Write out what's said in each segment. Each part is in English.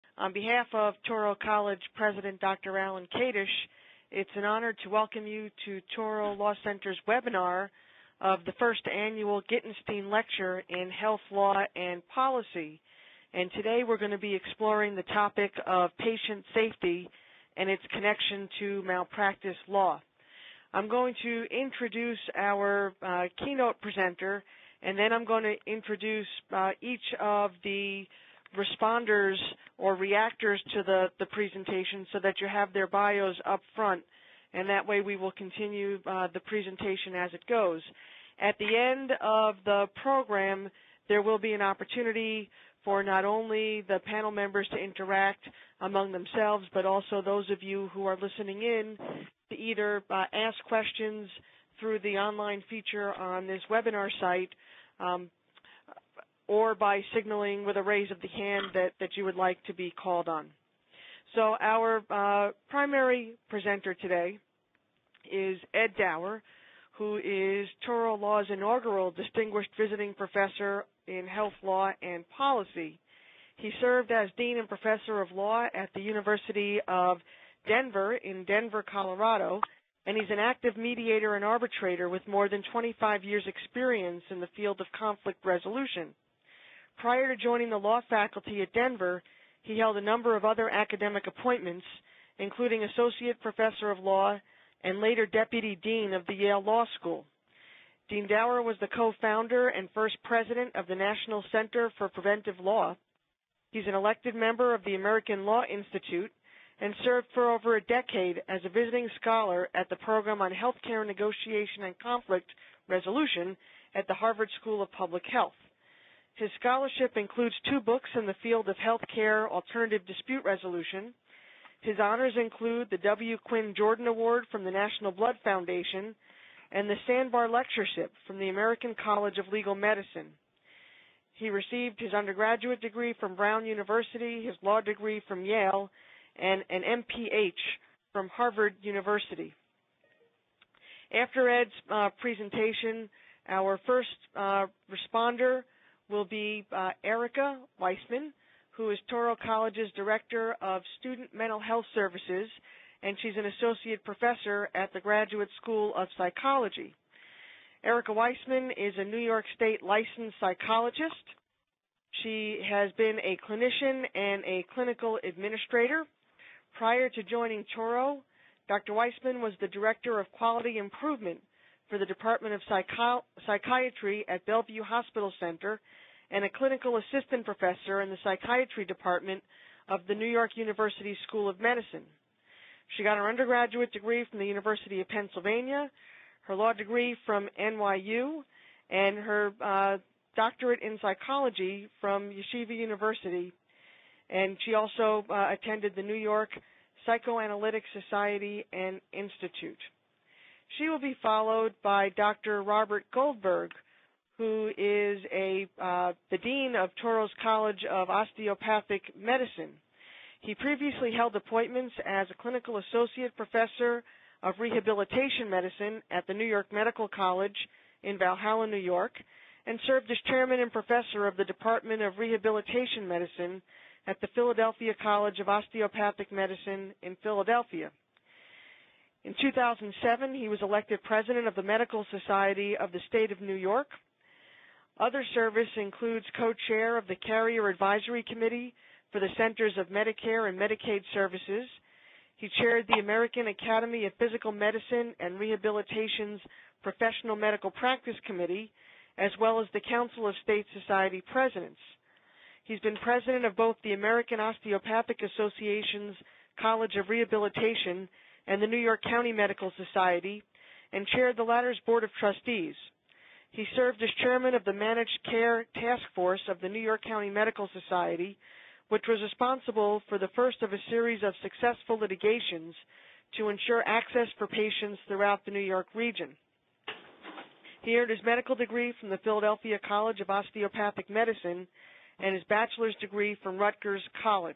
On behalf of Touro College President Dr. Alan Kadish, it's an honor to welcome you to Touro Law Center's webinar of the first annual Gitenstein Lecture in Health Law and Policy. And today we're going to be exploring the topic of patient safety and its connection to malpractice law. I'm going to introduce our keynote presenter, and then I'm going to introduce each of the responders or reactors to the presentation so that you have their bios up front, and that way we will continue the presentation as it goes. At the end of the program, there will be an opportunity for not only the panel members to interact among themselves, but also those of you who are listening in to either ask questions through the online feature on this webinar site or by signaling with a raise of the hand that you would like to be called on. So our primary presenter today is Ed Dauer, who is Touro Law's inaugural Distinguished Visiting Professor in Health Law and Policy. He served as Dean and Professor of Law at the University of Denver in Denver, Colorado, and he's an active mediator and arbitrator with more than 25 years' experience in the field of conflict resolution. Prior to joining the law faculty at Denver, he held a number of other academic appointments, including Associate Professor of Law and later Deputy Dean of the Yale Law School. Dean Dauer was the co-founder and first president of the National Center for Preventive Law. He's an elected member of the American Law Institute and served for over a decade as a visiting scholar at the Program on Healthcare Negotiation and Conflict Resolution at the Harvard School of Public Health. His scholarship includes 2 books in the field of healthcare alternative dispute resolution. His honors include the W. Quinn Jordan Award from the National Blood Foundation and the Sandbar Lectureship from the American College of Legal Medicine. He received his undergraduate degree from Brown University, his law degree from Yale, and an MPH from Harvard University. After Ed's presentation, our first responder will be Erica Weissman, who is Touro College's Director of Student Mental Health Services, and she's an associate professor at the Graduate School of Psychology. Erica Weissman is a New York State licensed psychologist. She has been a clinician and a clinical administrator. Prior to joining Touro, Dr. Weissman was the Director of Quality Improvement for the Department of Psychiatry at Bellevue Hospital Center and a clinical assistant professor in the Psychiatry Department of the New York University School of Medicine. She got her undergraduate degree from the University of Pennsylvania, her law degree from NYU, and her doctorate in psychology from Yeshiva University. And she also attended the New York Psychoanalytic Society and Institute. She will be followed by Dr. Robert Goldberg, who is the Dean of Touro's College of Osteopathic Medicine. He previously held appointments as a clinical associate professor of rehabilitation medicine at the New York Medical College in Valhalla, New York, and served as chairman and professor of the Department of Rehabilitation Medicine at the Philadelphia College of Osteopathic Medicine in Philadelphia. In 2007, he was elected president of the Medical Society of the State of New York. Other service includes co-chair of the Carrier Advisory Committee for the Centers of Medicare and Medicaid Services. He chaired the American Academy of Physical Medicine and Rehabilitation's Professional Medical Practice Committee, as well as the Council of State Society Presidents. He's been president of both the American Osteopathic Association's College of Rehabilitation and the New York County Medical Society, and chaired the latter's Board of Trustees. He served as chairman of the Managed Care Task Force of the New York County Medical Society, which was responsible for the first of a series of successful litigations to ensure access for patients throughout the New York region. He earned his medical degree from the Philadelphia College of Osteopathic Medicine and his bachelor's degree from Rutgers College.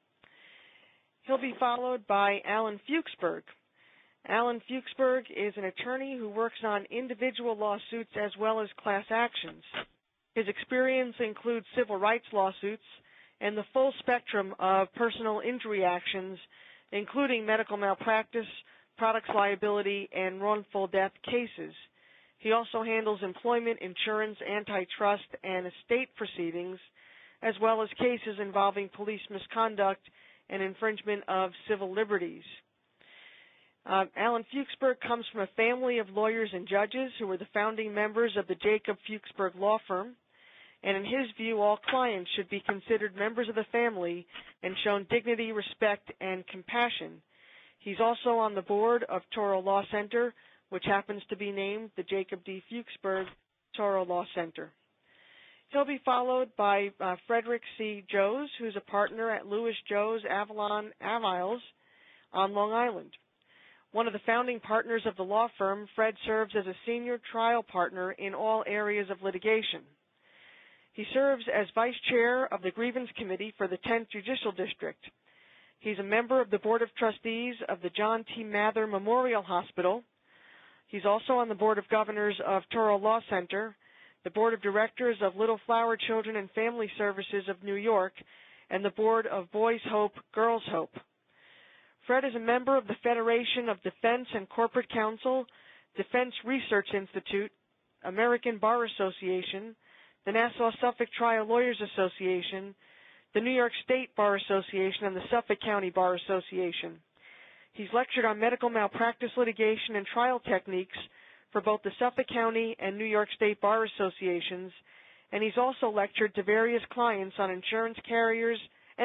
He'll be followed by Alan Fuchsberg. Alan Fuchsberg is an attorney who works on individual lawsuits as well as class actions. His experience includes civil rights lawsuits, and the full spectrum of personal injury actions, including medical malpractice, products liability, and wrongful death cases. He also handles employment, insurance, antitrust, and estate proceedings, as well as cases involving police misconduct and infringement of civil liberties. Alan Fuchsberg comes from a family of lawyers and judges who were the founding members of the Jacob Fuchsberg Law Firm, and in his view, all clients should be considered members of the family and shown dignity, respect, and compassion. He's also on the board of Toro Law Center, which happens to be named the Jacob D. Fuchsberg Toro Law Center. He'll be followed by Frederick C. Joes, who's a partner at Lewis Joes Avalon Aviles on Long Island. One of the founding partners of the law firm, Fred serves as a senior trial partner in all areas of litigation. He serves as vice chair of the Grievance Committee for the 10th Judicial District. He's a member of the Board of Trustees of the John T. Mather Memorial Hospital. He's also on the Board of Governors of Toro Law Center, the Board of Directors of Little Flower Children and Family Services of New York, and the Board of Boys Hope, Girls Hope. Fred is a member of the Federation of Defense and Corporate Counsel, Defense Research Institute, American Bar Association, the Nassau-Suffolk Trial Lawyers Association, the New York State Bar Association, and the Suffolk County Bar Association. He's lectured on medical malpractice litigation and trial techniques for both the Suffolk County and New York State Bar Associations, and he's also lectured to various clients on insurance carriers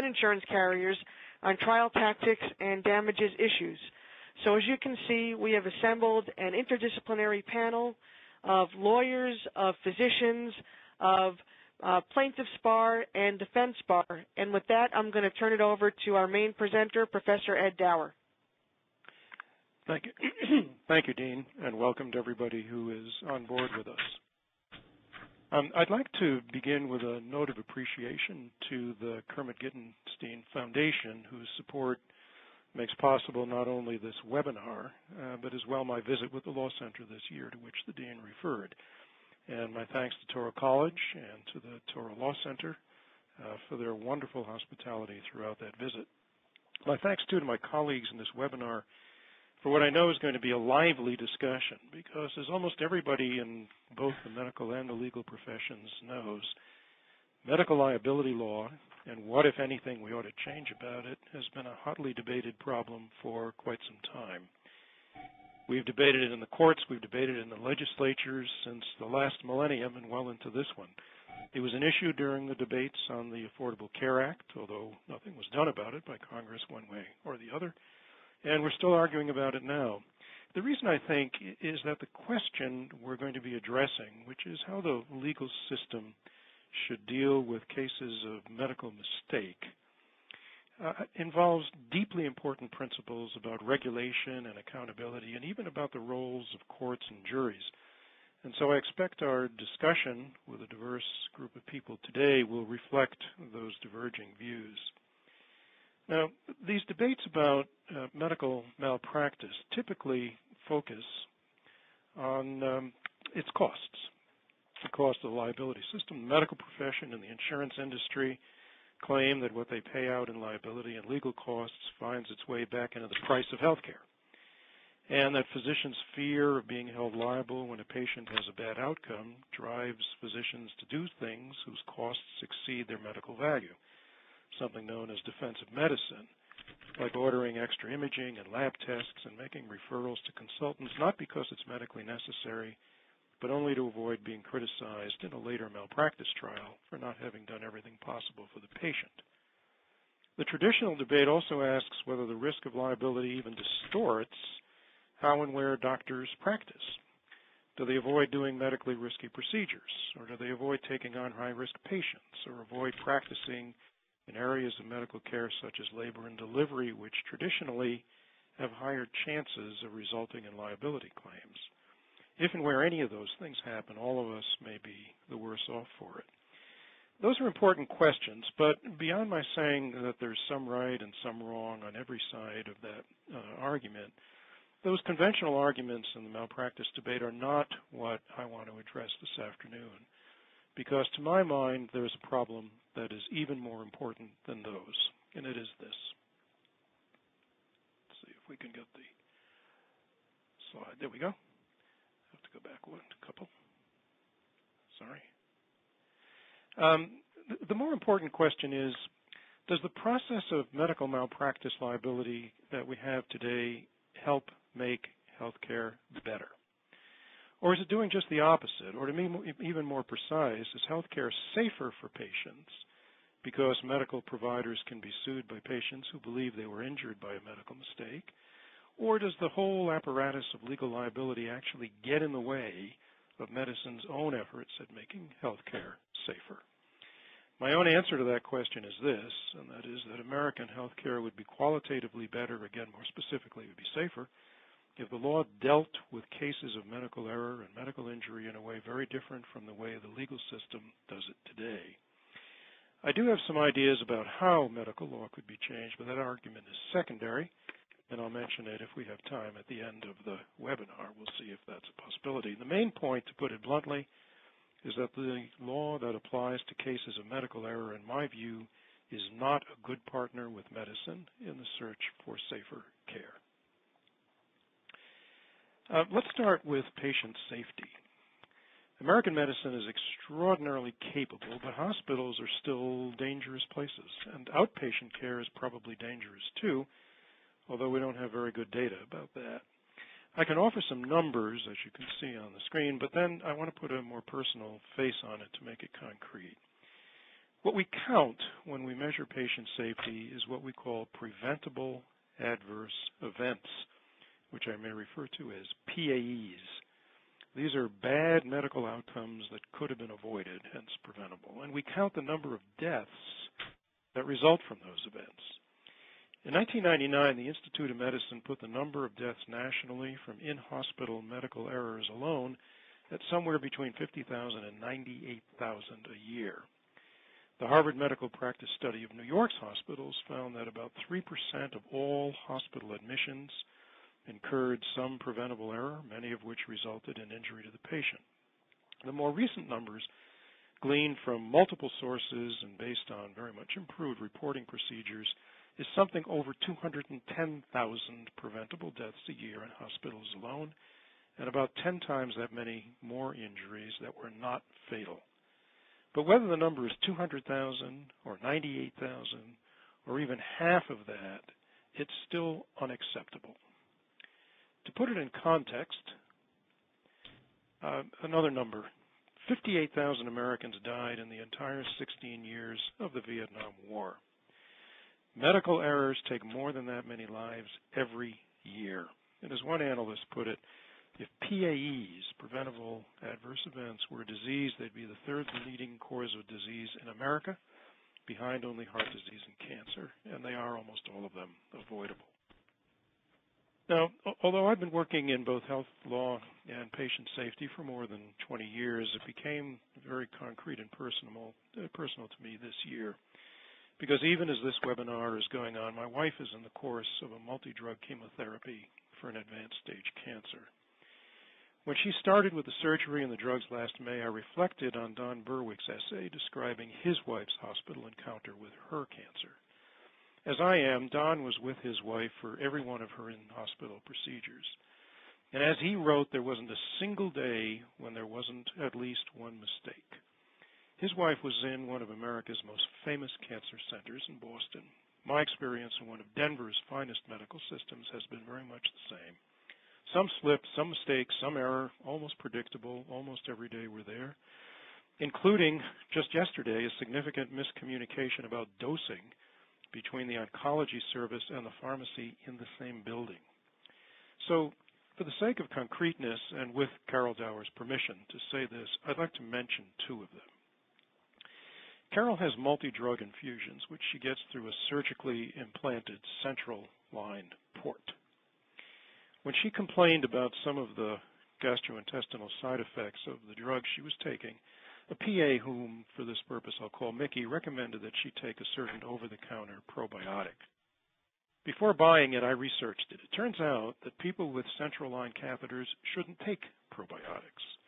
on trial tactics and damages issues. So as you can see, we have assembled an interdisciplinary panel of lawyers, of physicians, of plaintiffs' bar and defense bar. And with that, I'm going to turn it over to our main presenter, Professor Ed Dauer. Thank you. Thank you, Dean, and welcome to everybody who is on board with us. I'd like to begin with a note of appreciation to the Kermit Gitenstein Foundation, whose support makes possible not only this webinar, but as well my visit with the Law Center this year, to which the Dean referred. And my thanks to Toro College and to the Toro Law Center for their wonderful hospitality throughout that visit. My thanks, too, to my colleagues in this webinar for what I know is going to be a lively discussion, because as almost everybody in both the medical and the legal professions knows, medical liability law and what, if anything, we ought to change about it has been a hotly debated problem for quite some time. We've debated it in the courts, we've debated it in the legislatures since the last millennium and well into this one. It was an issue during the debates on the Affordable Care Act, although nothing was done about it by Congress one way or the other. And we're still arguing about it now. The reason, I think, is that the question we're going to be addressing, which is how the legal system should deal with cases of medical mistake, involves deeply important principles about regulation and accountability, and even about the roles of courts and juries. And so I expect our discussion with a diverse group of people today will reflect those diverging views. Now, these debates about medical malpractice typically focus on its costs, the cost of the liability system. The medical profession and the insurance industry claim that what they pay out in liability and legal costs finds its way back into the price of health care, and that physicians' fear of being held liable when a patient has a bad outcome drives physicians to do things whose costs exceed their medical value, something known as defensive medicine, like ordering extra imaging and lab tests and making referrals to consultants, not because it's medically necessary, but only to avoid being criticized in a later malpractice trial for not having done everything possible for the patient. The traditional debate also asks whether the risk of liability even distorts how and where doctors practice. Do they avoid doing medically risky procedures, or do they avoid taking on high-risk patients, or avoid practicing in areas of medical care such as labor and delivery, which traditionally have higher chances of resulting in liability claims? If and where any of those things happen, all of us may be the worse off for it. Those are important questions, but beyond my saying that there's some right and some wrong on every side of that argument, those conventional arguments in the malpractice debate are not what I want to address this afternoon. because to my mind there is a problem that is even more important than those, and it is this. Let's see if we can get the slide. There we go. I have to go back one couple. Sorry. The more important question is, does the process of medical malpractice liability that we have today help make healthcare better? Or is it doing just the opposite? Or to be even more precise, is healthcare safer for patients because medical providers can be sued by patients who believe they were injured by a medical mistake? Or does the whole apparatus of legal liability actually get in the way of medicine's own efforts at making healthcare safer? My own answer to that question is this, and that is that American healthcare would be qualitatively better, again, more specifically, it would be safer, if the law dealt with cases of medical error and medical injury in a way very different from the way the legal system does it today. I do have some ideas about how medical law could be changed, but that argument is secondary, and I'll mention it if we have time at the end of the webinar. We'll see if that's a possibility. The main point, to put it bluntly, is that the law that applies to cases of medical error, in my view, is not a good partner with medicine in the search for safer care. Let's start with patient safety. American medicine is extraordinarily capable, but hospitals are still dangerous places, and outpatient care is probably dangerous too, although we don't have very good data about that. I can offer some numbers, as you can see on the screen, but then I want to put a more personal face on it to make it concrete. What we count when we measure patient safety is what we call preventable adverse events, which I may refer to as PAEs. These are bad medical outcomes that could have been avoided, hence preventable. And we count the number of deaths that result from those events. In 1999, the Institute of Medicine put the number of deaths nationally from in-hospital medical errors alone at somewhere between 50,000 and 98,000 a year. The Harvard Medical Practice Study of New York's hospitals found that about 3% of all hospital admissions incurred some preventable error, many of which resulted in injury to the patient. The more recent numbers, gleaned from multiple sources and based on very much improved reporting procedures, is something over 210,000 preventable deaths a year in hospitals alone, and about 10 times that many more injuries that were not fatal. But whether the number is 200,000 or 98,000 or even half of that, it's still unacceptable. To put it in context, another number, 58,000 Americans died in the entire 16 years of the Vietnam War. Medical errors take more than that many lives every year. And as one analyst put it, if PAEs, preventable adverse events, were a disease, they'd be the third leading cause of disease in America, behind only heart disease and cancer, and they are, almost all of them, avoidable. Now, although I've been working in both health law and patient safety for more than 20 years, it became very concrete and personal to me this year. Because even as this webinar is going on, my wife is in the course of a multi-drug chemotherapy for an advanced stage cancer. When she started with the surgery and the drugs last May, I reflected on Don Berwick's essay describing his wife's hospital encounter with her cancer. As I am, Don was with his wife for every one of her in-hospital procedures. And as he wrote, there wasn't a single day when there wasn't at least one mistake. His wife was in one of America's most famous cancer centers in Boston. My experience in one of Denver's finest medical systems has been very much the same. Some slip, some mistake, some error, almost predictable, almost every day we're there, including, just yesterday, a significant miscommunication about dosing between the oncology service and the pharmacy in the same building. So, for the sake of concreteness and with Carol Dauer's permission to say this, I'd like to mention two of them. Carol has multi-drug infusions, which she gets through a surgically implanted central line port. When she complained about some of the gastrointestinal side effects of the drugs she was taking, a PA whom, for this purpose, I'll call Mickey, recommended that she take a certain over-the-counter probiotic. Before buying it, I researched it. It turns out that people with central line catheters shouldn't take probiotics.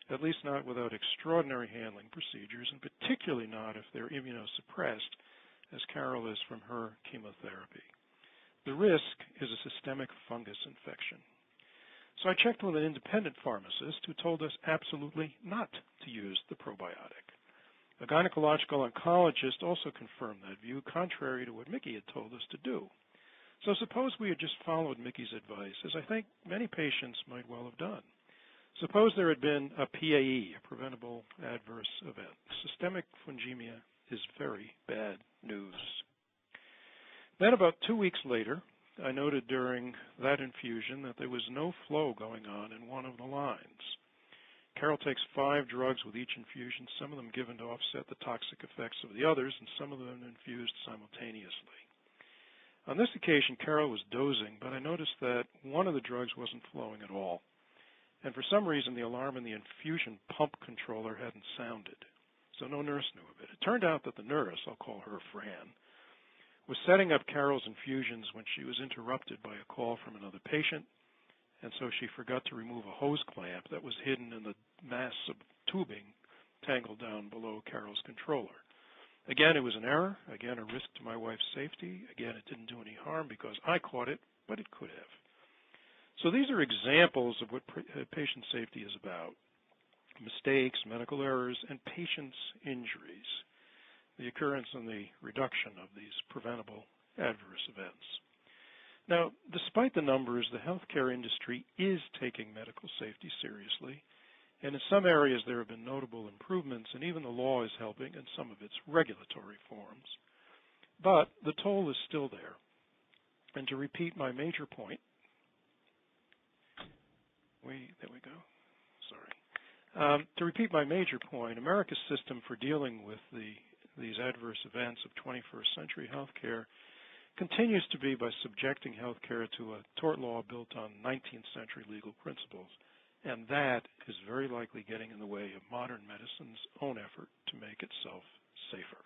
at least not without extraordinary handling procedures, and particularly not if they're immunosuppressed, as Carol is from her chemotherapy. The risk is a systemic fungus infection. So I checked with an independent pharmacist who told us absolutely not to use the probiotic. A gynecological oncologist also confirmed that view, contrary to what Mickey had told us to do. So suppose we had just followed Mickey's advice, as I think many patients might well have done. Suppose there had been a PAE, a preventable adverse event. Systemic fungemia is very bad news. Then about 2 weeks later, I noted during that infusion that there was no flow going on in one of the lines. Carol takes 5 drugs with each infusion, some of them given to offset the toxic effects of the others, and some of them infused simultaneously. On this occasion, Carol was dozing, but I noticed that one of the drugs wasn't flowing at all. And for some reason, the alarm in the infusion pump controller hadn't sounded. So no nurse knew of it. It turned out that the nurse, I'll call her Fran, was setting up Carol's infusions when she was interrupted by a call from another patient, and so she forgot to remove a hose clamp that was hidden in the mass of tubing tangled down below Carol's controller. Again, it was an error. Again, a risk to my wife's safety. Again, it didn't do any harm because I caught it, but it could have. So these are examples of what patient safety is about: mistakes, medical errors, and patient's injuries, the occurrence and the reduction of these preventable adverse events. Now, despite the numbers, the healthcare industry is taking medical safety seriously, and in some areas there have been notable improvements, and even the law is helping in some of its regulatory forms. But the toll is still there. And to repeat my major point, there we go. Sorry. To repeat my major point, America's system for dealing with these adverse events of 21st century healthcare continues to be by subjecting healthcare to a tort law built on 19th century legal principles, and that is very likely getting in the way of modern medicine's own effort to make itself safer.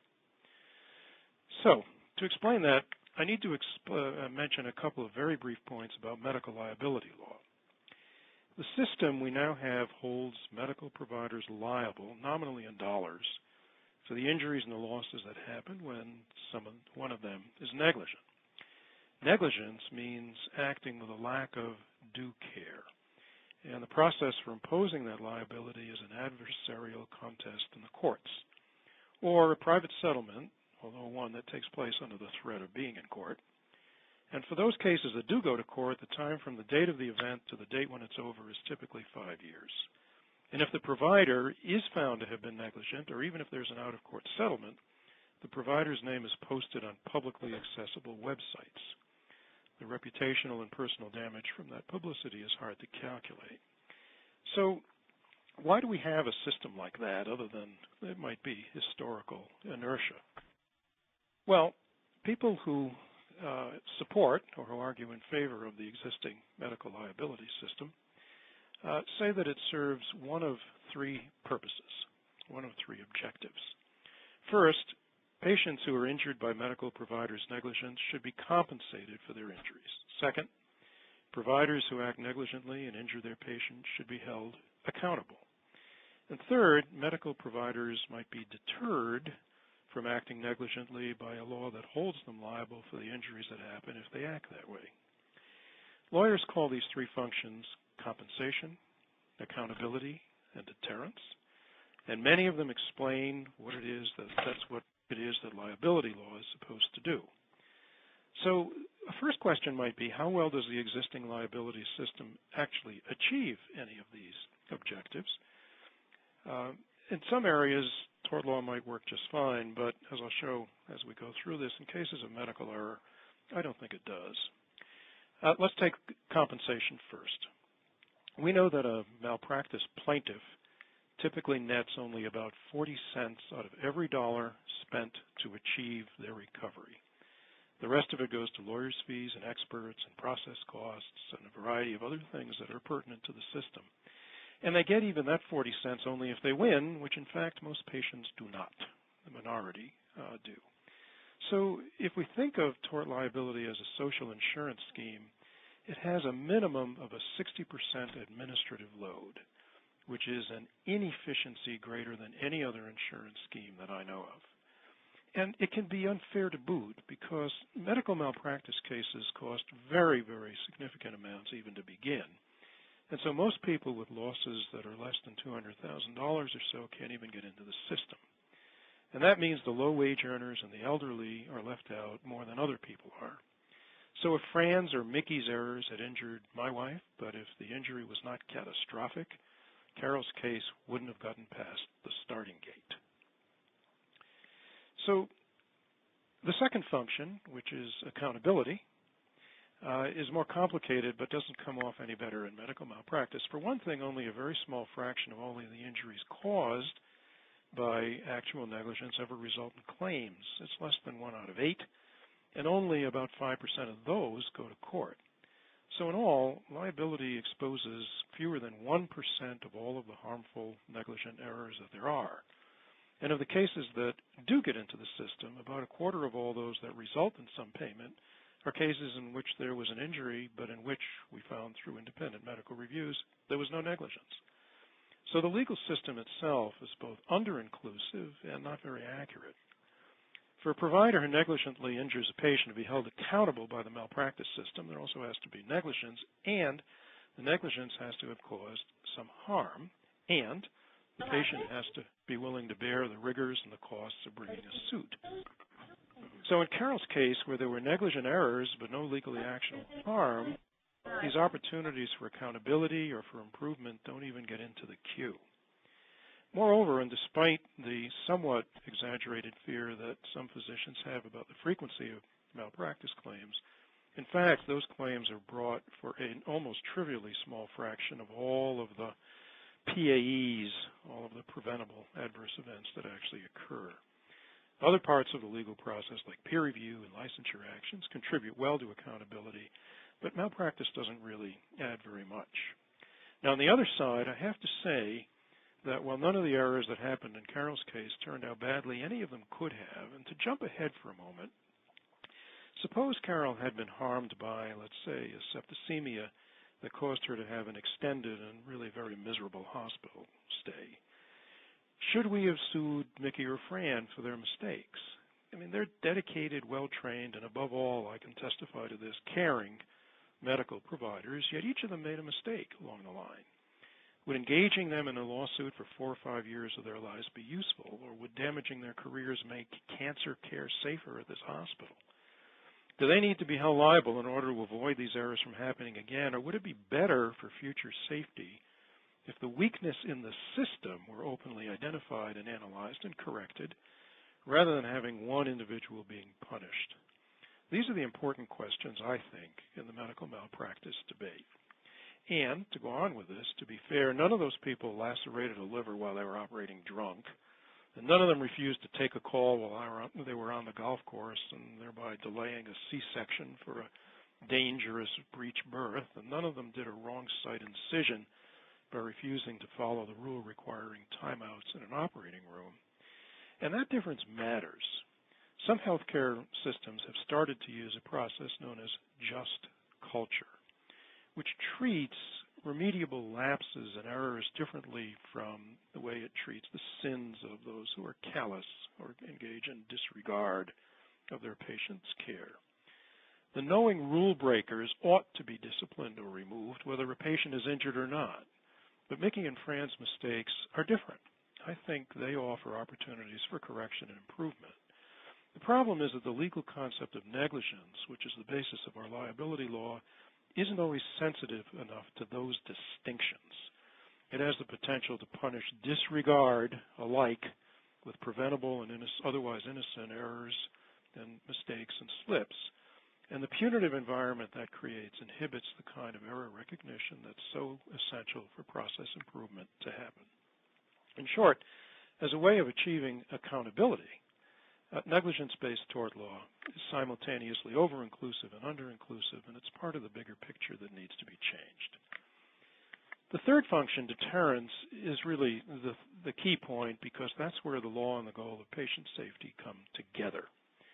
So, to explain that, I need to mention a couple of very brief points about medical liability law. The system we now have holds medical providers liable, nominally in dollars, for the injuries and the losses that happen when one of them is negligent. Negligence means acting with a lack of due care, and the process for imposing that liability is an adversarial contest in the courts, or a private settlement, although one that takes place under the threat of being in court. And for those cases that do go to court, the time from the date of the event to the date when it's over is typically 5 years. And if the provider is found to have been negligent, or even if there's an out-of-court settlement, the provider's name is posted on publicly accessible websites. The reputational and personal damage from that publicity is hard to calculate. So why do we have a system like that, other than it might be historical inertia? Well, people who support or who argue in favor of the existing medical liability system say that it serves one of 3 purposes, one of 3 objectives. First, patients who are injured by medical providers' negligence should be compensated for their injuries. Second, providers who act negligently and injure their patients should be held accountable. And third, medical providers might be deterred from acting negligently by a law that holds them liable for the injuries that happen if they act that way. Lawyers call these 3 functions compensation, accountability, and deterrence, and many of them explain what it is that's what it is that liability law is supposed to do. So a first question might be, how well does the existing liability system actually achieve any of these objectives? In some areas, tort law might work just fine, but as I'll show as we go through this, in cases of medical error, I don't think it does. Let's take compensation first. We know that a malpractice plaintiff typically nets only about 40 cents out of every dollar spent to achieve their recovery. The rest of it goes to lawyers' fees and experts and process costs and a variety of other things that are pertinent to the system. And they get even that 40 cents only if they win, which in fact most patients do not. The minority do. So if we think of tort liability as a social insurance scheme, it has a minimum of a 60% administrative load, which is an inefficiency greater than any other insurance scheme that I know of. And it can be unfair to boot because medical malpractice cases cost very, very significant amounts even to begin. And so most people with losses that are less than $200,000 or so can't even get into the system. And that means the low-wage earners and the elderly are left out more than other people are. So if Fran's or Mickey's errors had injured my wife, but if the injury was not catastrophic, Carol's case wouldn't have gotten past the starting gate. So the second function, which is accountability, is more complicated but doesn't come off any better in medical malpractice. For one thing, only a very small fraction of all of the injuries caused by actual negligence ever result in claims. It's less than 1 out of 8, and only about 5% of those go to court. So in all, liability exposes fewer than 1% of all of the harmful negligent errors that there are. And of the cases that do get into the system, about a quarter of all those that result in some payment are cases in which there was an injury, but in which we found through independent medical reviews there was no negligence. So the legal system itself is both under-inclusive and not very accurate. For a provider who negligently injures a patient to be held accountable by the malpractice system, there also has to be negligence, and the negligence has to have caused some harm, and the patient has to be willing to bear the rigors and the costs of bringing a suit. So in Carol's case, where there were negligent errors but no legally actionable harm, these opportunities for accountability or for improvement don't even get into the queue. Moreover, and despite the somewhat exaggerated fear that some physicians have about the frequency of malpractice claims, in fact, those claims are brought for an almost trivially small fraction of all of the PAEs, all of the preventable adverse events that actually occur. Other parts of the legal process, like peer review and licensure actions, contribute well to accountability, but malpractice doesn't really add very much. Now, on the other side, I have to say that while none of the errors that happened in Carol's case turned out badly, any of them could have. And to jump ahead for a moment, suppose Carol had been harmed by, let's say, a septicemia that caused her to have an extended and really very miserable hospital stay. Should we have sued Mickey or Fran for their mistakes? I mean, they're dedicated, well-trained, and above all, I can testify to this, caring medical providers, yet each of them made a mistake along the line. Would engaging them in a lawsuit for 4 or 5 years of their lives be useful, or would damaging their careers make cancer care safer at this hospital? Do they need to be held liable in order to avoid these errors from happening again, or would it be better for future safety if the weakness in the system were openly identified and analyzed and corrected, rather than having one individual being punished? These are the important questions, I think, in the medical malpractice debate. And, to go on with this, to be fair, none of those people lacerated a liver while they were operating drunk, and none of them refused to take a call while they were on the golf course and thereby delaying a C-section for a dangerous breech birth, and none of them did a wrong site incision by refusing to follow the rule requiring timeouts in an operating room. And that difference matters. Some healthcare systems have started to use a process known as just culture, which treats remediable lapses and errors differently from the way it treats the sins of those who are callous or engage in disregard of their patient's care. The knowing rule breakers ought to be disciplined or removed, whether a patient is injured or not. But Mickey and Fran's mistakes are different. I think they offer opportunities for correction and improvement. The problem is that the legal concept of negligence, which is the basis of our liability law, isn't always sensitive enough to those distinctions. It has the potential to punish disregard alike with preventable and otherwise innocent errors and mistakes and slips. And the punitive environment that creates inhibits the kind of error recognition that's so essential for process improvement to happen. In short, as a way of achieving accountability, negligence-based tort law is simultaneously over-inclusive and under-inclusive, and it's part of the bigger picture that needs to be changed. The third function, deterrence, is really the key point because that's where the law and the goal of patient safety come together.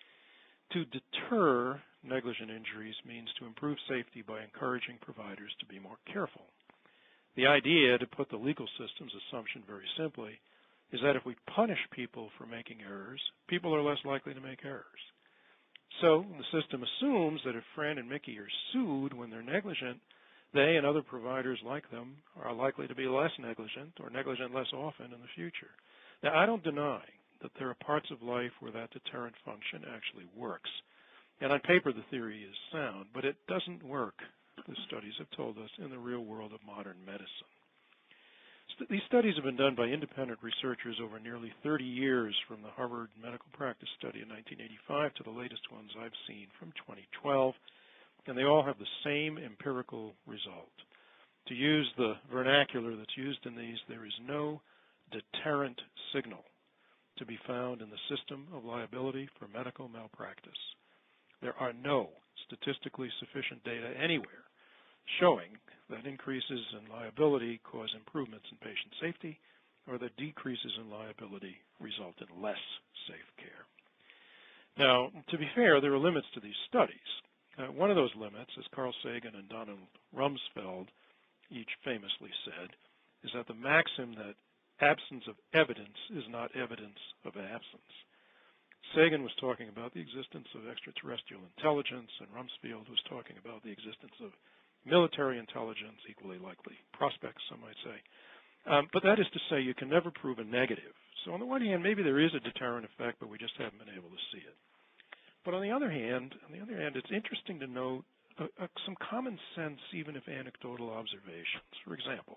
To deter negligent injuries means to improve safety by encouraging providers to be more careful. The idea, to put the legal system's assumption very simply, is that if we punish people for making errors, people are less likely to make errors. So the system assumes that if Fran and Mickey are sued when they're negligent, they and other providers like them are likely to be less negligent or negligent less often in the future. Now, I don't deny that there are parts of life where that deterrent function actually works. And on paper, the theory is sound, but it doesn't work, the studies have told us, in the real world of modern medicine. These studies have been done by independent researchers over nearly 30 years, from the Harvard Medical Practice Study in 1985 to the latest ones I've seen from 2012, and they all have the same empirical result. To use the vernacular that's used in these, there is no deterrent signal to be found in the system of liability for medical malpractice. There are no statistically sufficient data anywhere showing that increases in liability cause improvements in patient safety, or that decreases in liability result in less safe care. Now, to be fair, there are limits to these studies. One of those limits, as Carl Sagan and Donald Rumsfeld each famously said, is that the maxim that absence of evidence is not evidence of absence. Sagan was talking about the existence of extraterrestrial intelligence, and Rumsfeld was talking about the existence of military intelligence, equally likely prospects, some might say. But that is to say, you can never prove a negative. So on the one hand, maybe there is a deterrent effect, but we just haven't been able to see it. But on the other hand, it's interesting to note some common sense, even if anecdotal observations. For example,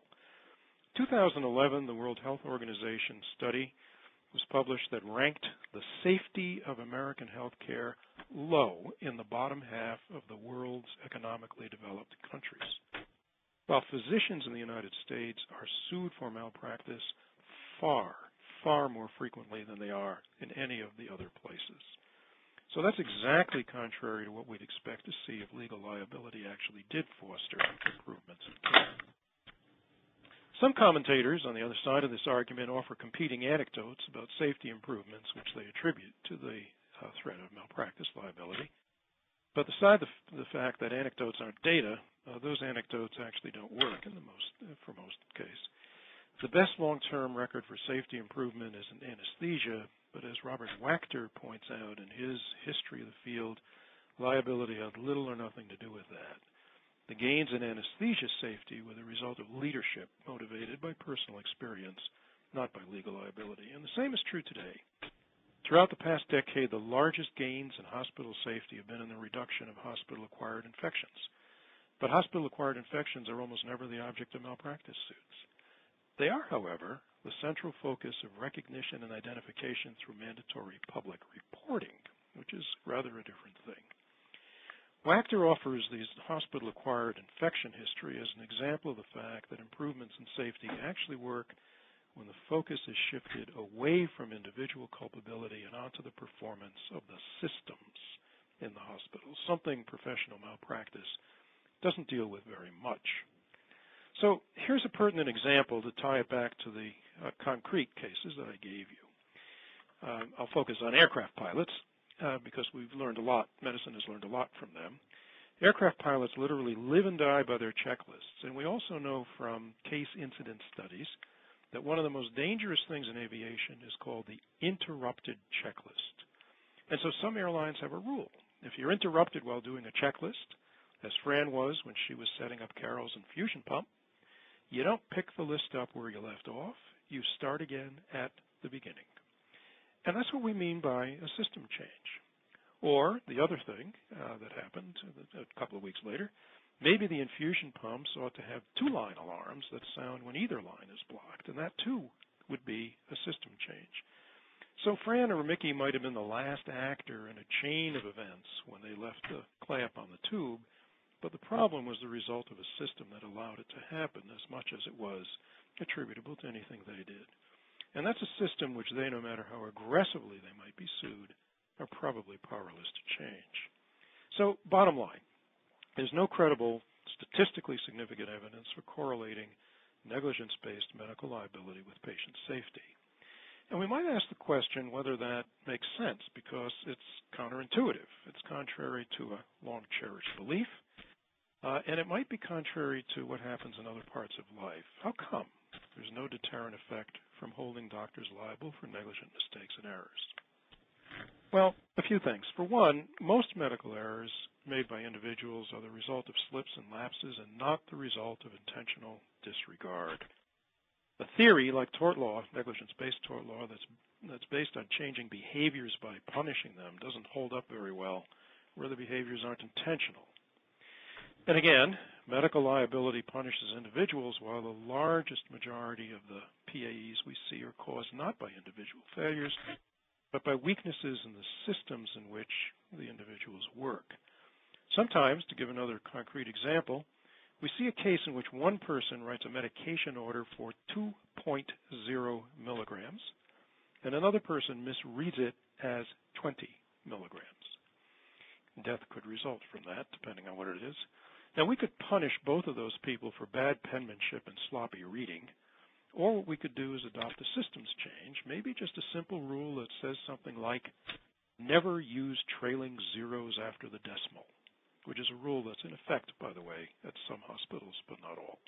2011, the World Health Organization study was published that ranked the safety of American health care low in the bottom half of the world's economically developed countries, while physicians in the United States are sued for malpractice far, far more frequently than they are in any of the other places. So that's exactly contrary to what we'd expect to see if legal liability actually did foster improvements in care. Some commentators on the other side of this argument offer competing anecdotes about safety improvements which they attribute to the threat of malpractice liability. But beside the fact that anecdotes aren't data, those anecdotes actually don't work for most cases. The best long-term record for safety improvement is in anesthesia, but as Robert Wachter points out in his history of the field, liability had little or nothing to do with that. The gains in anesthesia safety were the result of leadership motivated by personal experience, not by legal liability. And the same is true today. Throughout the past decade, the largest gains in hospital safety have been in the reduction of hospital-acquired infections. But hospital-acquired infections are almost never the object of malpractice suits. They are, however, the central focus of recognition and identification through mandatory public reporting, which is rather a different thing. Wachter offers these hospital-acquired infection history as an example of the fact that improvements in safety actually work when the focus is shifted away from individual culpability and onto the performance of the systems in the hospital, something professional malpractice doesn't deal with very much. So here's a pertinent example to tie it back to the concrete cases that I gave you. I'll focus on aircraft pilots because we've learned a lot, medicine has learned a lot from them. Aircraft pilots literally live and die by their checklists, and we also know from case incident studies that one of the most dangerous things in aviation is called the interrupted checklist. And so some airlines have a rule. If you're interrupted while doing a checklist, as Fran was when she was setting up Carol's infusion pump, you don't pick the list up where you left off. You start again at the beginning. And that's what we mean by a system change. Or the other thing that happened a couple of weeks later, maybe the infusion pumps ought to have two-line alarms that sound when either line is blocked, and that too would be a system change. So Fran or Mickey might have been the last actor in a chain of events when they left the clamp on the tube, but the problem was the result of a system that allowed it to happen as much as it was attributable to anything they did. And that's a system which they, no matter how aggressively they might be sued, are probably powerless to change. So bottom line, there's no credible, statistically significant evidence for correlating negligence-based medical liability with patient safety. And we might ask the question whether that makes sense because it's counterintuitive. It's contrary to a long-cherished belief. and it might be contrary to what happens in other parts of life. How come there's no deterrent effect from holding doctors liable for negligent mistakes and errors? Well, a few things. For one, most medical errors made by individuals are the result of slips and lapses and not the result of intentional disregard. A theory like tort law, negligence-based tort law, that's based on changing behaviors by punishing them doesn't hold up very well where the behaviors aren't intentional. And again, medical liability punishes individuals while the largest majority of the PAEs we see are caused not by individual failures, but by weaknesses in the systems in which the individuals work. Sometimes, to give another concrete example, we see a case in which one person writes a medication order for 2.0 milligrams, and another person misreads it as 20 milligrams. Death could result from that, depending on what it is. Now, we could punish both of those people for bad penmanship and sloppy reading, or what we could do is adopt a systems change, maybe just a simple rule that says something like, never use trailing zeros after the decimal, which is a rule that's in effect, by the way, at some hospitals, but not all.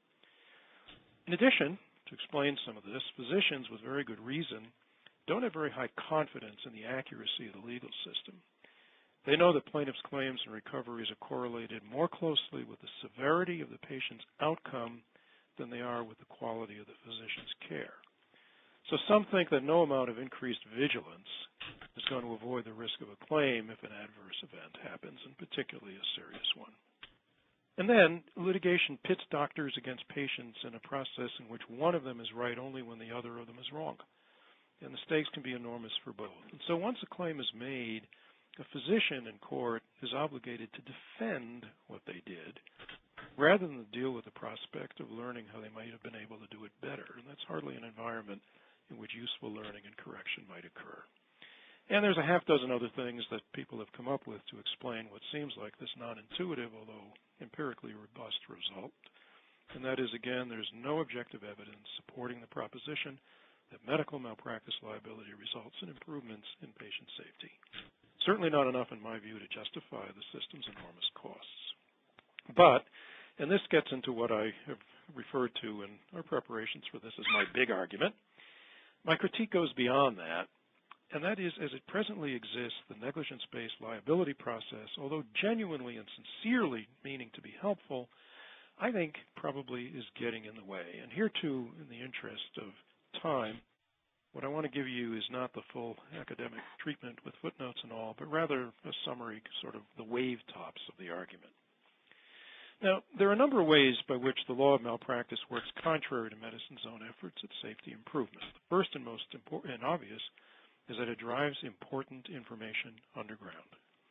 In addition, to explain some of this, physicians with very good reason don't have very high confidence in the accuracy of the legal system. They know that plaintiffs' claims and recoveries are correlated more closely with the severity of the patient's outcome than they are with the quality of the physician's care. So some think that no amount of increased vigilance is going to avoid the risk of a claim if an adverse event happens, and particularly a serious one. And then litigation pits doctors against patients in a process in which one of them is right only when the other of them is wrong. And the stakes can be enormous for both. And so once a claim is made, a physician in court is obligated to defend what they did rather than deal with the prospect of learning how they might have been able to do it better. And that's hardly an environment in which useful learning and correction might occur. And there's a half dozen other things that people have come up with to explain what seems like this non-intuitive, although empirically robust result. And that is, again, there's no objective evidence supporting the proposition that medical malpractice liability results in improvements in patient safety. Certainly not enough, in my view, to justify the system's enormous costs. But, and this gets into what I have referred to in our preparations for this as my big argument, my critique goes beyond that, and that is, as it presently exists, the negligence-based liability process, although genuinely and sincerely meaning to be helpful, I think probably is getting in the way. And here, too, in the interest of time, what I want to give you is not the full academic treatment with footnotes and all, but rather a summary, sort of the wave tops of the argument. Now, there are a number of ways by which the law of malpractice works contrary to medicine's own efforts at safety improvement. The first and most important and obvious is that it drives important information underground.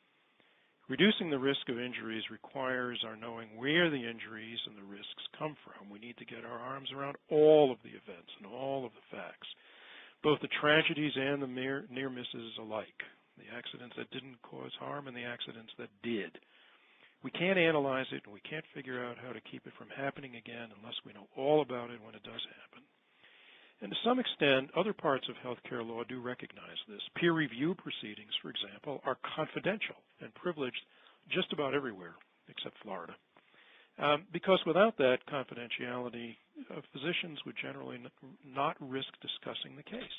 Reducing the risk of injuries requires our knowing where the injuries and the risks come from. We need to get our arms around all of the events and all of the facts, both the tragedies and the near misses alike, the accidents that didn't cause harm and the accidents that did. We can't analyze it, and we can't figure out how to keep it from happening again unless we know all about it when it does happen. And to some extent, other parts of healthcare law do recognize this. Peer review proceedings, for example, are confidential and privileged just about everywhere except Florida. Because without that confidentiality, physicians would generally not risk discussing the case.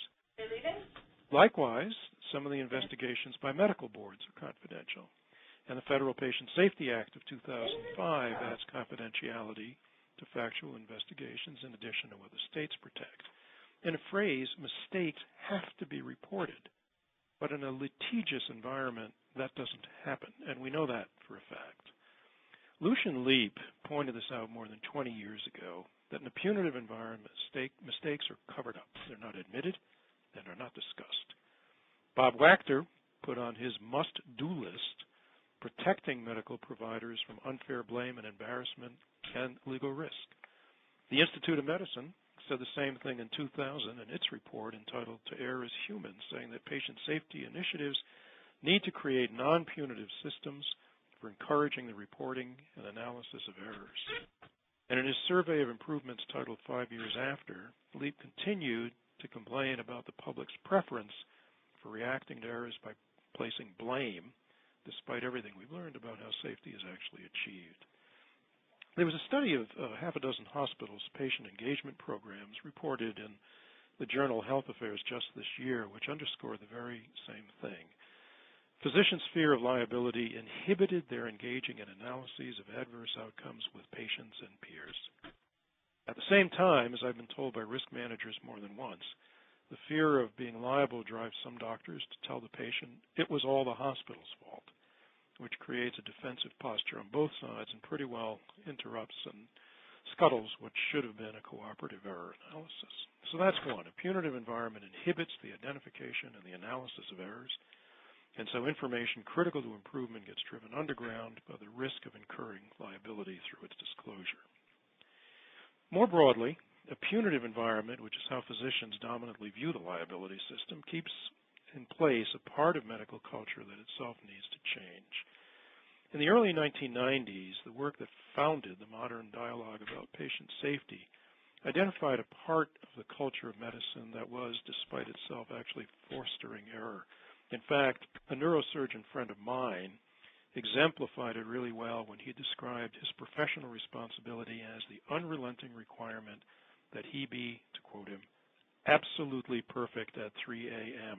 Likewise, some of the investigations by medical boards are confidential. And the Federal Patient Safety Act of 2005 adds confidentiality to factual investigations in addition to what the states protect. In a phrase, mistakes have to be reported. But in a litigious environment, that doesn't happen, and we know that for a fact. Lucian Leap pointed this out more than 20 years ago, that in a punitive environment, mistakes are covered up. They're not admitted, and are not discussed. Bob Wachter put on his must-do list protecting medical providers from unfair blame and embarrassment and legal risk. The Institute of Medicine said the same thing in 2000 in its report entitled To Err is Human, saying that patient safety initiatives need to create non-punitive systems for encouraging the reporting and analysis of errors. And in his survey of improvements titled 5 years After, Leap continued to complain about the public's preference for reacting to errors by placing blame, despite everything we've learned about how safety is actually achieved. There was a study of half a dozen hospitals' patient engagement programs reported in the journal Health Affairs just this year, which underscored the very same thing. Physicians' fear of liability inhibited their engaging in analyses of adverse outcomes with patients and peers. At the same time, as I've been told by risk managers more than once, the fear of being liable drives some doctors to tell the patient it was all the hospital's fault, which creates a defensive posture on both sides and pretty well interrupts and scuttles what should have been a cooperative error analysis. So that's one. A punitive environment inhibits the identification and the analysis of errors, and so information critical to improvement gets driven underground by the risk of incurring liability through its disclosure. More broadly, a punitive environment, which is how physicians dominantly view the liability system, keeps in place a part of medical culture that itself needs to change. In the early 1990s, the work that founded the modern dialogue about patient safety identified a part of the culture of medicine that was, despite itself, actually fostering error. In fact, a neurosurgeon friend of mine exemplified it really well when he described his professional responsibility as the unrelenting requirement that he be, to quote him, absolutely perfect at 3 a.m.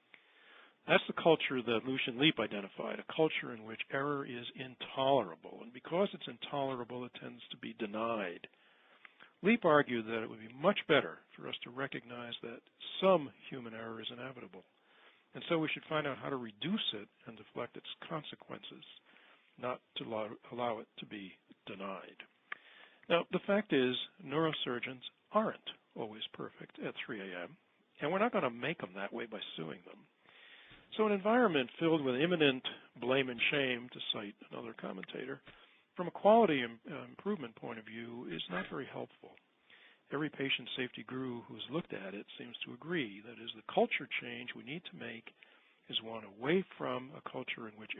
That's the culture that Lucian Leape identified, a culture in which error is intolerable, and because it's intolerable, it tends to be denied. Leape argued that it would be much better for us to recognize that some human error is inevitable, and so we should find out how to reduce it and deflect its consequences, not to allow it to be denied. Now, the fact is, neurosurgeons aren't always perfect at 3 a.m., and we're not going to make them that way by suing them. So an environment filled with imminent blame and shame, to cite another commentator, from a quality improvement point of view is not very helpful. Every patient safety guru who's looked at it seems to agree that is the culture change we need to make is one away from a culture in which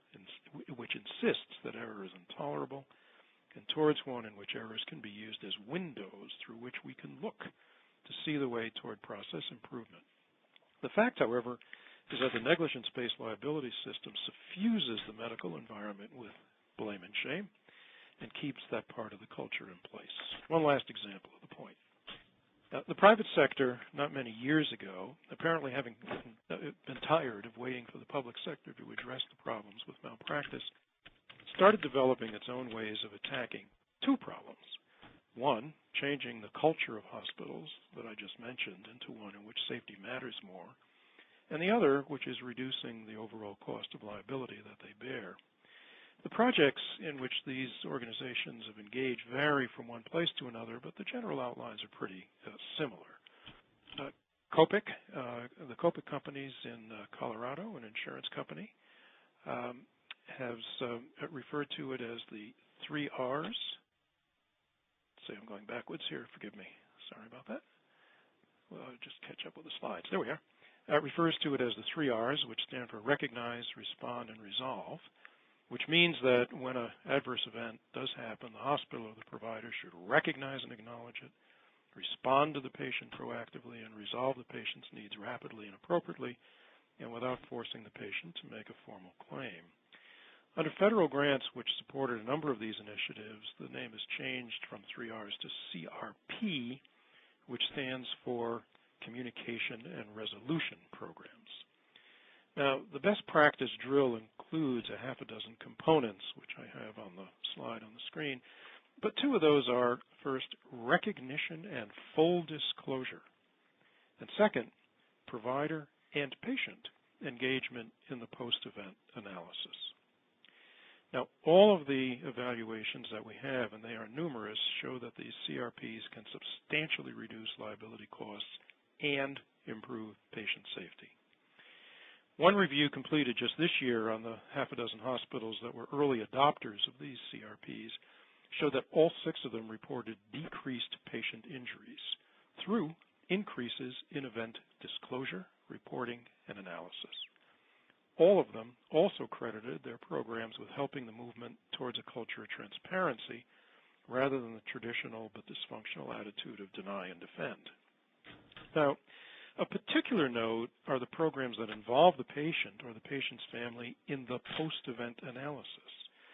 which insists that error is intolerable, and towards one in which errors can be used as windows through which we can look to see the way toward process improvement. The fact, however, is that the negligence-based liability system suffuses the medical environment with blame and shame and keeps that part of the culture in place. One last example of the point. The private sector, not many years ago, apparently having been tired of waiting for the public sector to address the problems with malpractice, started developing its own ways of attacking two problems. One, changing the culture of hospitals that I just mentioned into one in which safety matters more, and the other, which is reducing the overall cost of liability that they bear. The projects in which these organizations have engaged vary from one place to another, but the general outlines are pretty similar. Copic, the Copic companies in Colorado, an insurance company, has referred to it as the 3 R's. Let's see, I'm going backwards here. Forgive me. Sorry about that. Well, I'll just catch up with the slides. There we are. It refers to it as the 3 R's, which stand for recognize, respond, and resolve, which means that when an adverse event does happen, the hospital or the provider should recognize and acknowledge it, respond to the patient proactively, and resolve the patient's needs rapidly and appropriately, and without forcing the patient to make a formal claim. Under federal grants, which supported a number of these initiatives, the name has changed from 3 R's to CRP, which stands for Communication and Resolution Programs. Now, the best practice drill includes a half a dozen components, which I have on the slide on the screen, but 2 of those are, first, recognition and full disclosure, and second, provider and patient engagement in the post-event analysis. Now, all of the evaluations that we have, and they are numerous, show that these CRPs can substantially reduce liability costs and improve patient safety. One review completed just this year on the half a dozen hospitals that were early adopters of these CRPs showed that all 6 of them reported decreased patient injuries through increases in event disclosure, reporting, and analysis. All of them also credited their programs with helping the movement towards a culture of transparency rather than the traditional but dysfunctional attitude of deny and defend. Now, a particular note are the programs that involve the patient or the patient's family in the post-event analysis.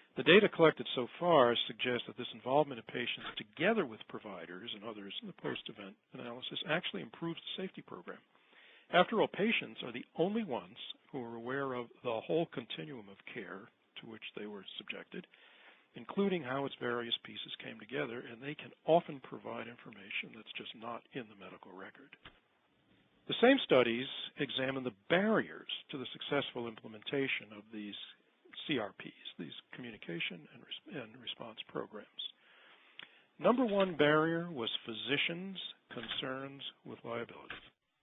The data collected so far suggests that this involvement of patients together with providers and others in the post-event analysis actually improves the safety program. After all, patients are the only ones who are aware of the whole continuum of care to which they were subjected, including how its various pieces came together, and they can often provide information that's just not in the medical record. The same studies examine the barriers to the successful implementation of these CRPs, these communication and response programs. Number one barrier was physicians' concerns with liability.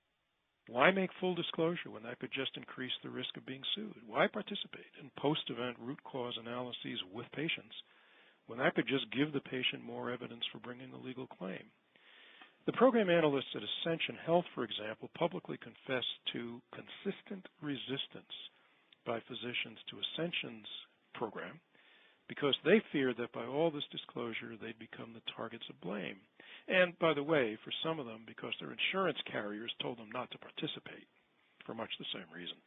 Why make full disclosure when that could just increase the risk of being sued? Why participate in post-event root cause analyses with patients when that could just give the patient more evidence for bringing a legal claim? The program analysts at Ascension Health, for example, publicly confessed to consistent resistance by physicians to Ascension's program because they feared that by all this disclosure, they'd become the targets of blame. And, by the way, for some of them, because their insurance carriers told them not to participate for much the same reason.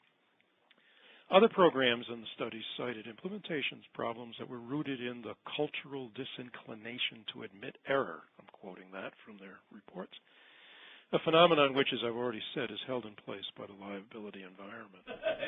Other programs in the study cited implementations problems that were rooted in the cultural disinclination to admit error. I'm quoting that from their reports. A phenomenon which, as I've already said, is held in place by the liability environment.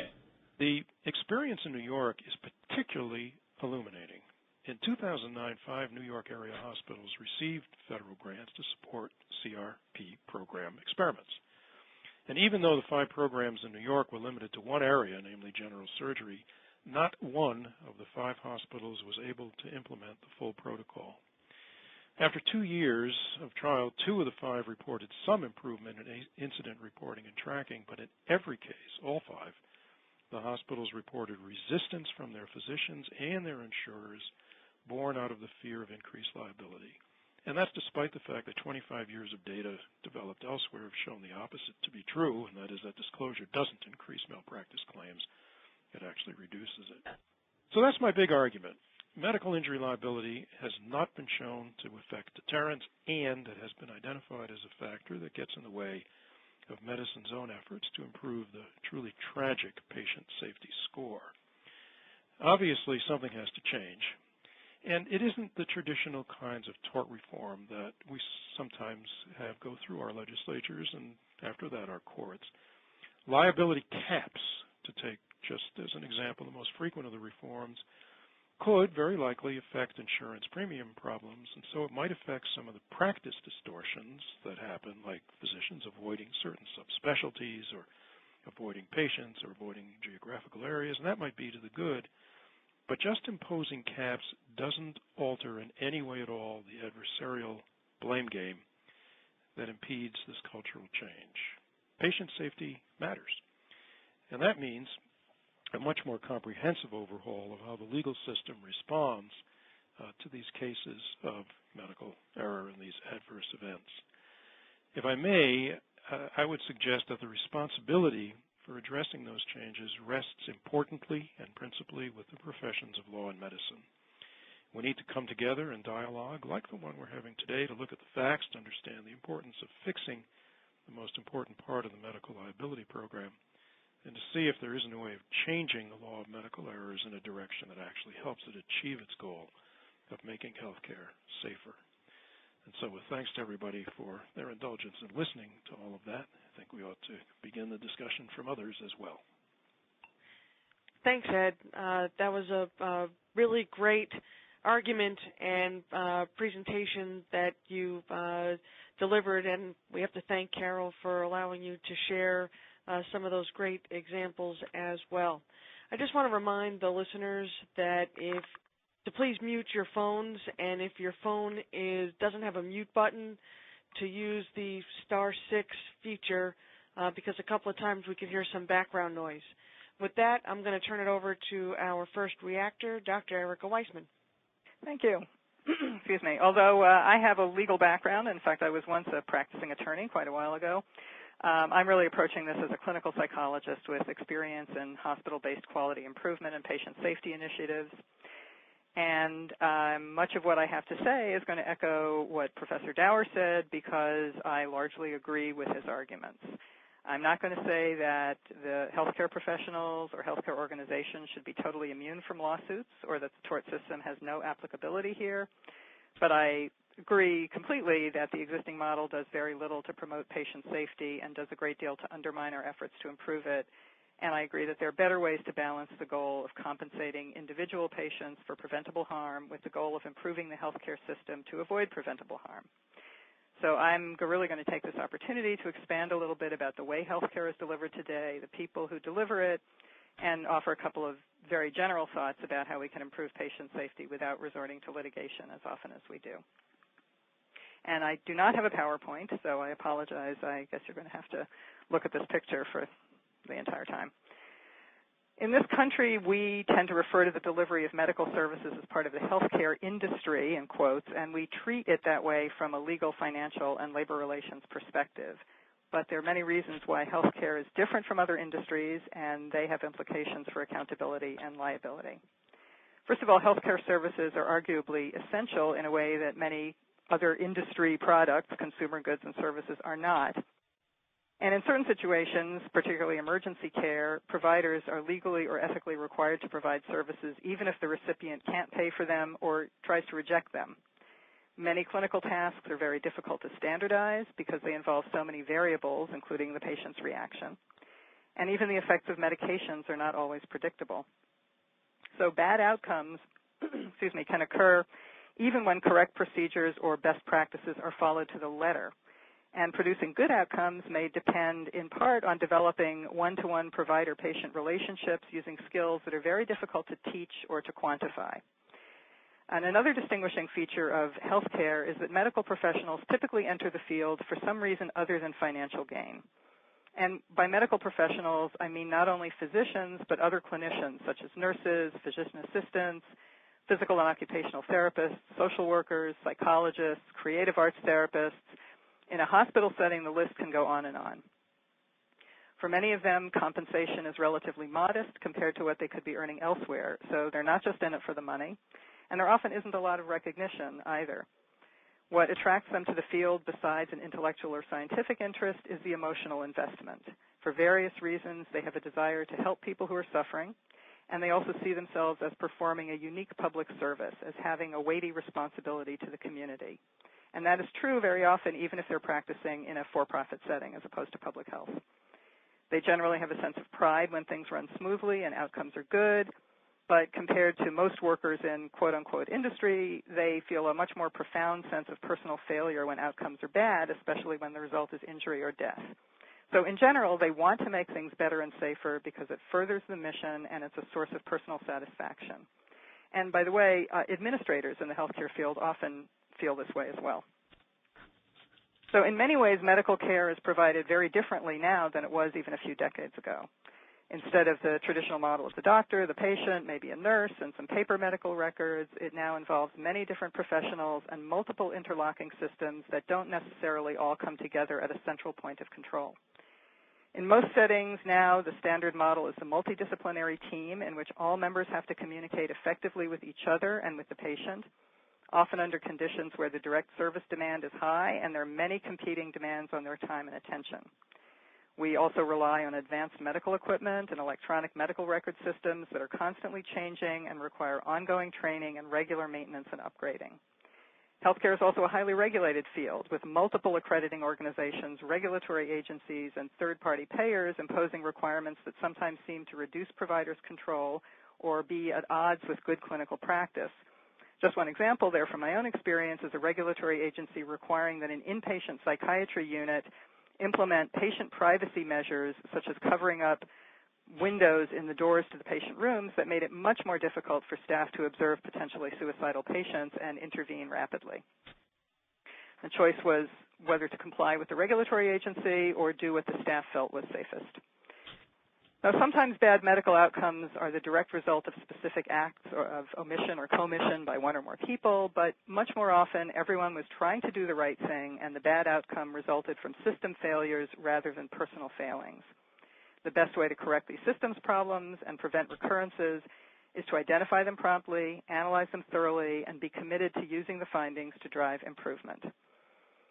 The experience in New York is particularly illuminating. In 2009, 5 New York area hospitals received federal grants to support CRP program experiments. And even though the 5 programs in New York were limited to one area, namely general surgery, not one of the 5 hospitals was able to implement the full protocol. After 2 years of trial, 2 of the 5 reported some improvement in incident reporting and tracking, but in every case, all 5, the hospitals reported resistance from their physicians and their insurers born out of the fear of increased liability. And that's despite the fact that 25 years of data developed elsewhere have shown the opposite to be true, and that is that disclosure doesn't increase malpractice claims. It actually reduces it. So that's my big argument. Medical injury liability has not been shown to affect deterrence, and it has been identified as a factor that gets in the way of medicine's own efforts to improve the truly tragic patient safety score. Obviously, something has to change. And it isn't the traditional kinds of tort reform that we sometimes have go through our legislatures and, after that, our courts. Liability caps, to take just as an example, the most frequent of the reforms, could very likely affect insurance premium problems, and so it might affect some of the practice distortions that happen, like physicians avoiding certain subspecialties or avoiding patients or avoiding geographical areas, and that might be to the good. But just imposing caps doesn't alter in any way at all the adversarial blame game that impedes this cultural change. Patient safety matters. And that means a much more comprehensive overhaul of how the legal system responds to these cases of medical error and these adverse events. If I may, I would suggest that the responsibility for addressing those changes rests importantly and principally with the professions of law and medicine. We need to come together in dialogue, like the one we're having today, to look at the facts, to understand the importance of fixing the most important part of the medical liability program, and to see if there isn't a way of changing the law of medical errors in a direction that actually helps it achieve its goal of making healthcare safer. And so with thanks to everybody for their indulgence in listening to all of that, I think we ought to begin the discussion from others as well. Thanks, Ed. That was a really great argument and presentation that you delivered, and we have to thank Carol for allowing you to share some of those great examples as well. I just want to remind the listeners that to please mute your phones, and if your phone doesn't have a mute button, to use the *6 feature because a couple of times we could hear some background noise. With that, I'm going to turn it over to our first reactor, Dr. Erica Weissman. Thank you. Excuse me. Although I have a legal background, in fact, I was once a practicing attorney quite a while ago, I'm really approaching this as a clinical psychologist with experience in hospital-based quality improvement and patient safety initiatives. And much of what I have to say is going to echo what Professor Dauer said because I largely agree with his arguments. I'm not going to say that the healthcare professionals or healthcare organizations should be totally immune from lawsuits or that the tort system has no applicability here, but I agree completely that the existing model does very little to promote patient safety and does a great deal to undermine our efforts to improve it. And I agree that there are better ways to balance the goal of compensating individual patients for preventable harm with the goal of improving the healthcare system to avoid preventable harm. So I'm really going to take this opportunity to expand a little bit about the way healthcare is delivered today, the people who deliver it, and offer a couple of very general thoughts about how we can improve patient safety without resorting to litigation as often as we do. And I do not have a PowerPoint, so I apologize. I guess you're going to have to look at this picture for the entire time. In this country, we tend to refer to the delivery of medical services as part of the healthcare industry, in quotes, and we treat it that way from a legal, financial, and labor relations perspective. But there are many reasons why healthcare is different from other industries, and they have implications for accountability and liability. First of all, healthcare services are arguably essential in a way that many other industry products, consumer goods and services, are not. And in certain situations, particularly emergency care, providers are legally or ethically required to provide services even if the recipient can't pay for them or tries to reject them. Many clinical tasks are very difficult to standardize because they involve so many variables, including the patient's reaction. And even the effects of medications are not always predictable. So bad outcomes can occur even when correct procedures or best practices are followed to the letter. And producing good outcomes may depend in part on developing one-to-one provider-patient relationships using skills that are very difficult to teach or to quantify. And another distinguishing feature of healthcare is that medical professionals typically enter the field for some reason other than financial gain. And by medical professionals, I mean not only physicians, but other clinicians such as nurses, physician assistants, physical and occupational therapists, social workers, psychologists, creative arts therapists. In a hospital setting, the list can go on and on. For many of them, compensation is relatively modest compared to what they could be earning elsewhere, so they're not just in it for the money, and there often isn't a lot of recognition either. What attracts them to the field besides an intellectual or scientific interest is the emotional investment. For various reasons, they have a desire to help people who are suffering, and they also see themselves as performing a unique public service, as having a weighty responsibility to the community. And that is true very often even if they're practicing in a for-profit setting as opposed to public health. They generally have a sense of pride when things run smoothly and outcomes are good, but compared to most workers in quote-unquote industry, they feel a much more profound sense of personal failure when outcomes are bad, especially when the result is injury or death. So in general, they want to make things better and safer because it furthers the mission and it's a source of personal satisfaction. And by the way, administrators in the healthcare field often feel this way as well. So in many ways, medical care is provided very differently now than it was even a few decades ago. Instead of the traditional model of the doctor, the patient, maybe a nurse, and some paper medical records, it now involves many different professionals and multiple interlocking systems that don't necessarily all come together at a central point of control. In most settings now, the standard model is a multidisciplinary team in which all members have to communicate effectively with each other and with the patient, often under conditions where the direct service demand is high and there are many competing demands on their time and attention. We also rely on advanced medical equipment and electronic medical record systems that are constantly changing and require ongoing training and regular maintenance and upgrading. Healthcare is also a highly regulated field with multiple accrediting organizations, regulatory agencies, and third-party payers imposing requirements that sometimes seem to reduce providers' control or be at odds with good clinical practice. Just one example there from my own experience is a regulatory agency requiring that an inpatient psychiatry unit implement patient privacy measures such as covering up windows in the doors to the patient rooms that made it much more difficult for staff to observe potentially suicidal patients and intervene rapidly. The choice was whether to comply with the regulatory agency or do what the staff felt was safest. Now, sometimes bad medical outcomes are the direct result of specific acts or of omission or commission by one or more people, but much more often everyone was trying to do the right thing and the bad outcome resulted from system failures rather than personal failings. The best way to correct these systems problems and prevent recurrences is to identify them promptly, analyze them thoroughly, and be committed to using the findings to drive improvement.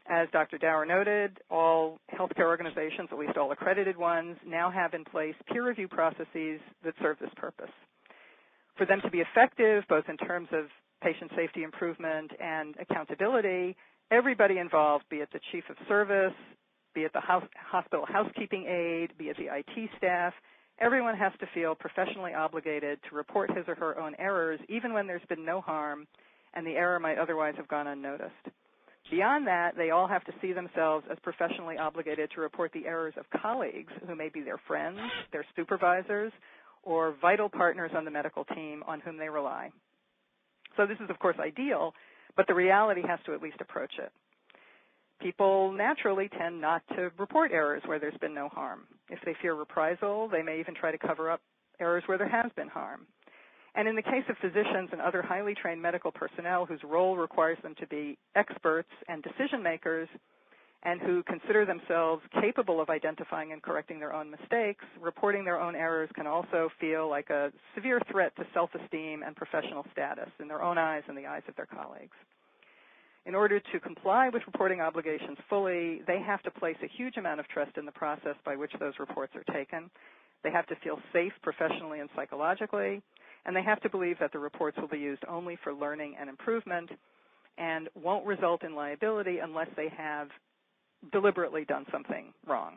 As Dr. Dauer noted, all healthcare organizations, at least all accredited ones, now have in place peer review processes that serve this purpose. For them to be effective, both in terms of patient safety improvement and accountability, everybody involved, be it the chief of service, be it the hospital housekeeping aide, be it the IT staff, everyone has to feel professionally obligated to report his or her own errors, even when there's been no harm and the error might otherwise have gone unnoticed. Beyond that, they all have to see themselves as professionally obligated to report the errors of colleagues who may be their friends, their supervisors, or vital partners on the medical team on whom they rely. So this is, of course, ideal, but the reality has to at least approach it. People naturally tend not to report errors where there's been no harm. If they fear reprisal, they may even try to cover up errors where there has been harm. And in the case of physicians and other highly trained medical personnel whose role requires them to be experts and decision makers and who consider themselves capable of identifying and correcting their own mistakes, reporting their own errors can also feel like a severe threat to self-esteem and professional status in their own eyes and the eyes of their colleagues. In order to comply with reporting obligations fully, they have to place a huge amount of trust in the process by which those reports are taken. They have to feel safe professionally and psychologically, and they have to believe that the reports will be used only for learning and improvement and won't result in liability unless they have deliberately done something wrong.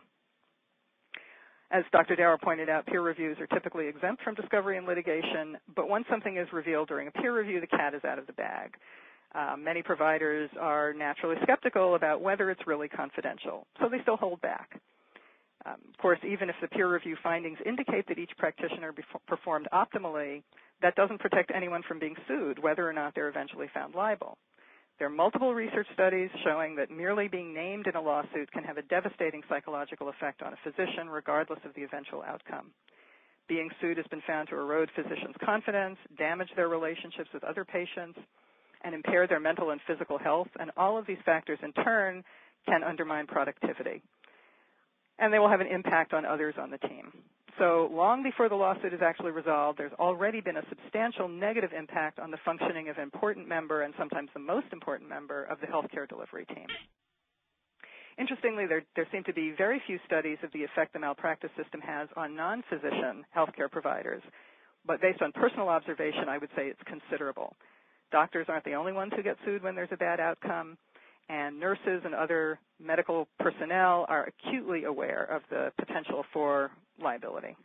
As Dr. Dauer pointed out, peer reviews are typically exempt from discovery and litigation, but once something is revealed during a peer review, the cat is out of the bag. Many providers are naturally skeptical about whether it's really confidential, so they still hold back. Of course, even if the peer review findings indicate that each practitioner performed optimally, that doesn't protect anyone from being sued, whether or not they're eventually found liable. There are multiple research studies showing that merely being named in a lawsuit can have a devastating psychological effect on a physician, regardless of the eventual outcome. Being sued has been found to erode physicians' confidence, damage their relationships with other patients, and impair their mental and physical health, and all of these factors in turn can undermine productivity. And they will have an impact on others on the team. So long before the lawsuit is actually resolved, there's already been a substantial negative impact on the functioning of an important member, and sometimes the most important member, of the healthcare delivery team. Interestingly, there seem to be very few studies of the effect the malpractice system has on non-physician healthcare providers, but based on personal observation, I would say it's considerable. Doctors aren't the only ones who get sued when there's a bad outcome, and nurses and other medical personnel are acutely aware of the potential for liability.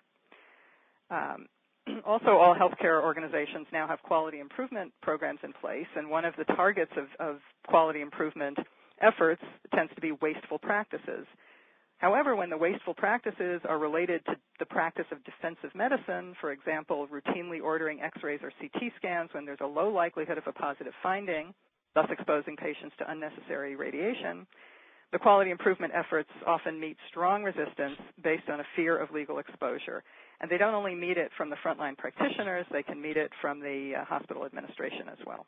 Also, all healthcare organizations now have quality improvement programs in place, and one of the targets of quality improvement efforts tends to be wasteful practices. However, when the wasteful practices are related to the practice of defensive medicine, for example, routinely ordering x-rays or CT scans when there's a low likelihood of a positive finding, thus exposing patients to unnecessary radiation, the quality improvement efforts often meet strong resistance based on a fear of legal exposure. And they don't only meet it from the frontline practitioners, they can meet it from the hospital administration as well.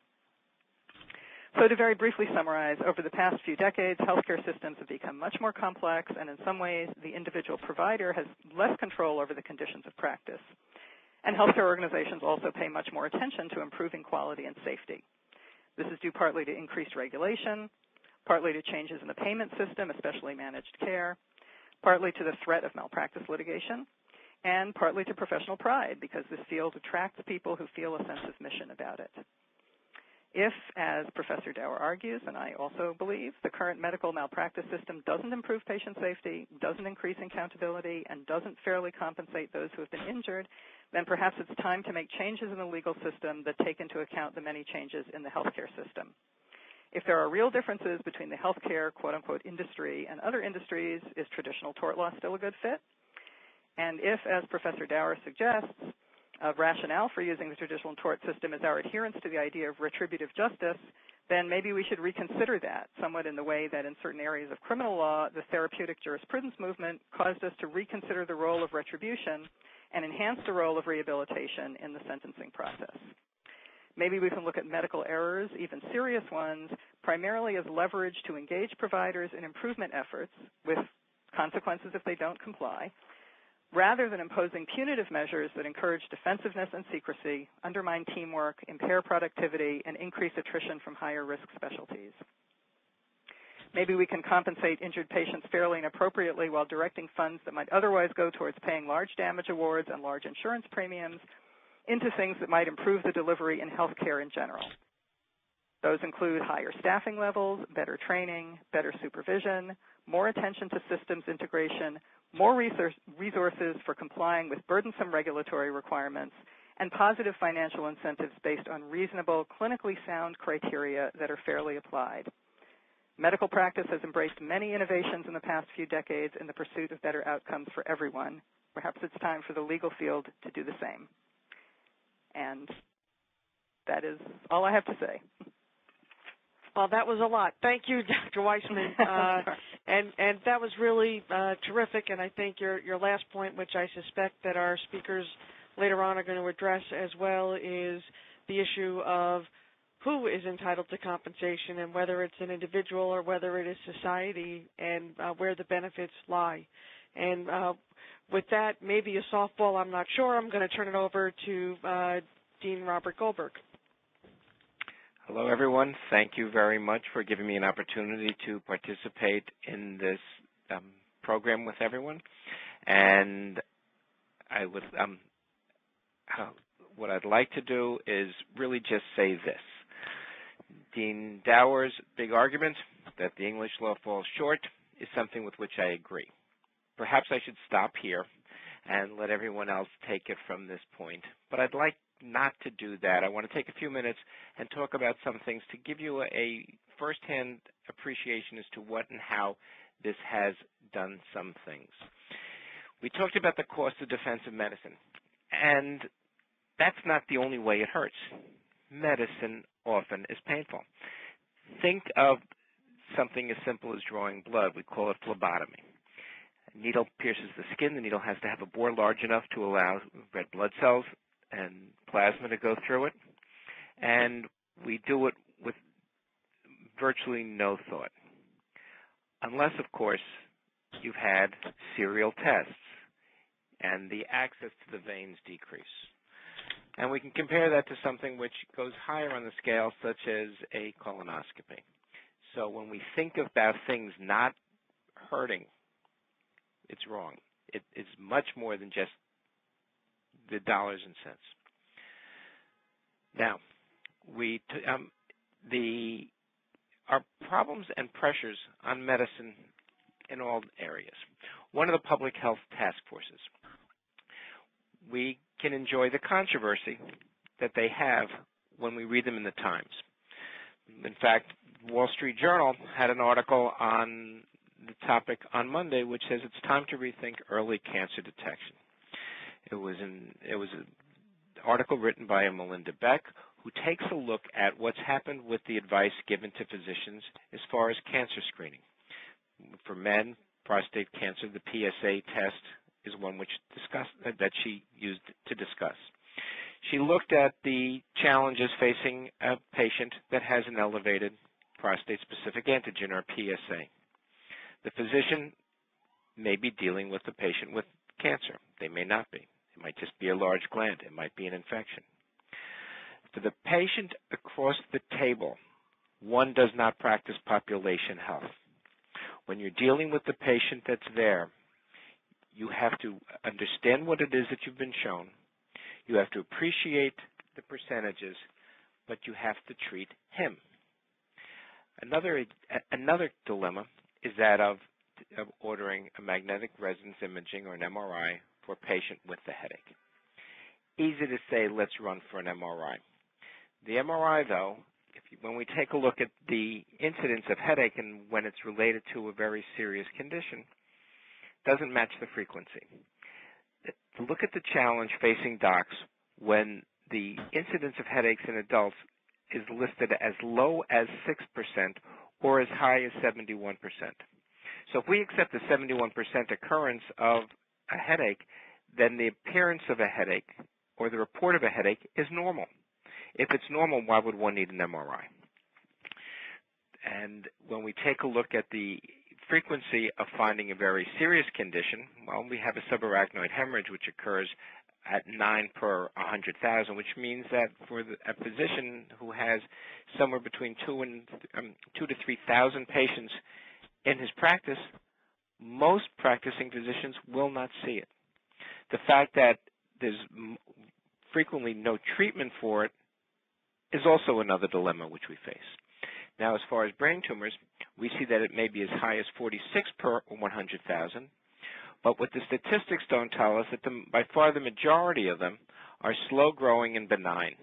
So to very briefly summarize, over the past few decades, healthcare systems have become much more complex, and in some ways, the individual provider has less control over the conditions of practice. And healthcare organizations also pay much more attention to improving quality and safety. This is due partly to increased regulation, partly to changes in the payment system, especially managed care, partly to the threat of malpractice litigation, and partly to professional pride, because this field attracts people who feel a sense of mission about it. If, as Professor Dauer argues, and I also believe, the current medical malpractice system doesn't improve patient safety, doesn't increase accountability, and doesn't fairly compensate those who have been injured, then perhaps it's time to make changes in the legal system that take into account the many changes in the healthcare system. If there are real differences between the healthcare, quote-unquote, industry and other industries, is traditional tort law still a good fit? And if, as Professor Dauer suggests, a rationale for using the traditional tort system is our adherence to the idea of retributive justice, then maybe we should reconsider that, somewhat in the way that in certain areas of criminal law, the therapeutic jurisprudence movement caused us to reconsider the role of retribution and enhance the role of rehabilitation in the sentencing process. Maybe we can look at medical errors, even serious ones, primarily as leverage to engage providers in improvement efforts with consequences if they don't comply, rather than imposing punitive measures that encourage defensiveness and secrecy, undermine teamwork, impair productivity, and increase attrition from higher risk specialties. Maybe we can compensate injured patients fairly and appropriately while directing funds that might otherwise go towards paying large damage awards and large insurance premiums into things that might improve the delivery in healthcare in general. Those include higher staffing levels, better training, better supervision, more attention to systems integration, more resources for complying with burdensome regulatory requirements, and positive financial incentives based on reasonable, clinically sound criteria that are fairly applied. Medical practice has embraced many innovations in the past few decades in the pursuit of better outcomes for everyone. Perhaps it's time for the legal field to do the same. And that is all I have to say. Well, that was a lot. Thank you, Dr. Weissman. And that was really terrific, and I think your last point, which I suspect that our speakers later on are going to address as well, is the issue of who is entitled to compensation and whether it's an individual or whether it is society, and where the benefits lie. And with that, maybe a softball, I'm not sure. I'm going to turn it over to Dean Robert Goldberg. Hello, everyone. Thank you very much for giving me an opportunity to participate in this program with everyone. And I would, what I'd like to do is really just say this. Dean Dauer's big argument that the English law falls short is something with which I agree. Perhaps I should stop here and let everyone else take it from this point. But I'd like not to do that. I want to take a few minutes and talk about some things to give you a firsthand appreciation as to what and how this has done some things. We talked about the cost of defensive medicine, and that's not the only way it hurts. Medicine often is painful. Think of something as simple as drawing blood. We call it phlebotomy. A needle pierces the skin. The needle has to have a bore large enough to allow red blood cells and plasma to go through it, and we do it with virtually no thought. Unless, of course, you've had serial tests and the access to the veins decrease. And we can compare that to something which goes higher on the scale, such as a colonoscopy. So when we think about things not hurting, it's wrong. It's much more than just the dollars and cents. Now, our problems and pressures on medicine in all areas. One of the public health task forces. We can enjoy the controversy that they have when we read them in the Times. In fact, Wall Street Journal had an article on the topic on Monday, which says it's time to rethink early cancer detection. It was an article written by Melinda Beck, who takes a look at what's happened with the advice given to physicians as far as cancer screening. For men, prostate cancer, the PSA test is one that she used to discuss. She looked at the challenges facing a patient that has an elevated prostate-specific antigen, or PSA. The physician may be dealing with the patient with cancer. They may not be. It might just be a large gland. It might be an infection. For the patient across the table, one does not practice population health. When you're dealing with the patient that's there, you have to understand what it is that you've been shown. You have to appreciate the percentages, but you have to treat him. Another dilemma is that of ordering a magnetic resonance imaging, or an MRI, for a patient with a headache. Easy to say, let's run for an MRI. The MRI, though, when we take a look at the incidence of headache and when it's related to a very serious condition, doesn't match the frequency. Look at the challenge facing docs when the incidence of headaches in adults is listed as low as 6% or as high as 71%. So if we accept the 71% occurrence of a headache, then the appearance of a headache or the report of a headache is normal. If it's normal, why would one need an MRI? And when we take a look at the frequency of finding a very serious condition, well, we have a subarachnoid hemorrhage, which occurs at 9 per 100,000, which means that for a physician who has somewhere between 2 to 3,000 patients in his practice, most practicing physicians will not see it. The fact that there's frequently no treatment for it is also another dilemma which we face. Now, as far as brain tumors, we see that it may be as high as 46 per 100,000, but what the statistics don't tell us that by far the majority of them are slow-growing and benign.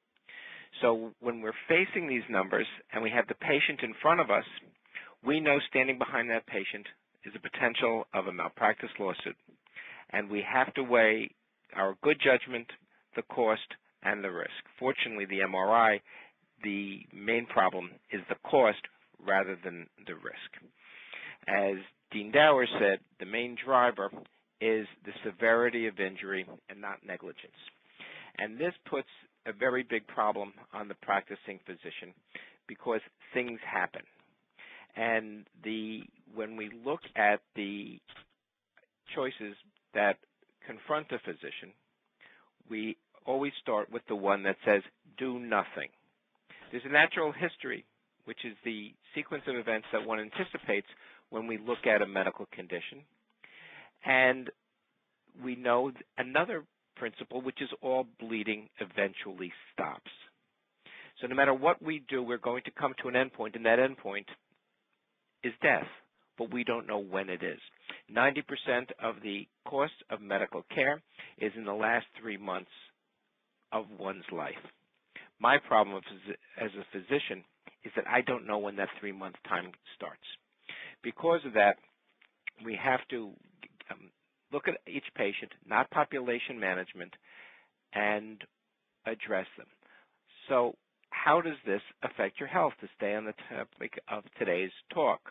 So when we're facing these numbers and we have the patient in front of us, we know standing behind that patient is a potential of a malpractice lawsuit, and we have to weigh our good judgment, the cost, and the risk. Fortunately, the MRI, the main problem is the cost rather than the risk. As Dean Dauer said, the main driver is the severity of injury and not negligence. And this puts a very big problem on the practicing physician because things happen. And when we look at the choices that confront a physician, we always start with the one that says, do nothing. There's a natural history, which is the sequence of events that one anticipates when we look at a medical condition. And we know another principle, which is all bleeding eventually stops. So no matter what we do, we're going to come to an endpoint, and that endpoint is death, but we don't know when it is. 90% of the cost of medical care is in the last 3 months of one's life. My problem as a physician is that I don't know when that 3-month time starts. Because of that, we have to look at each patient, not population management, and address them. So how does this affect your health, to stay on the topic of today's talk?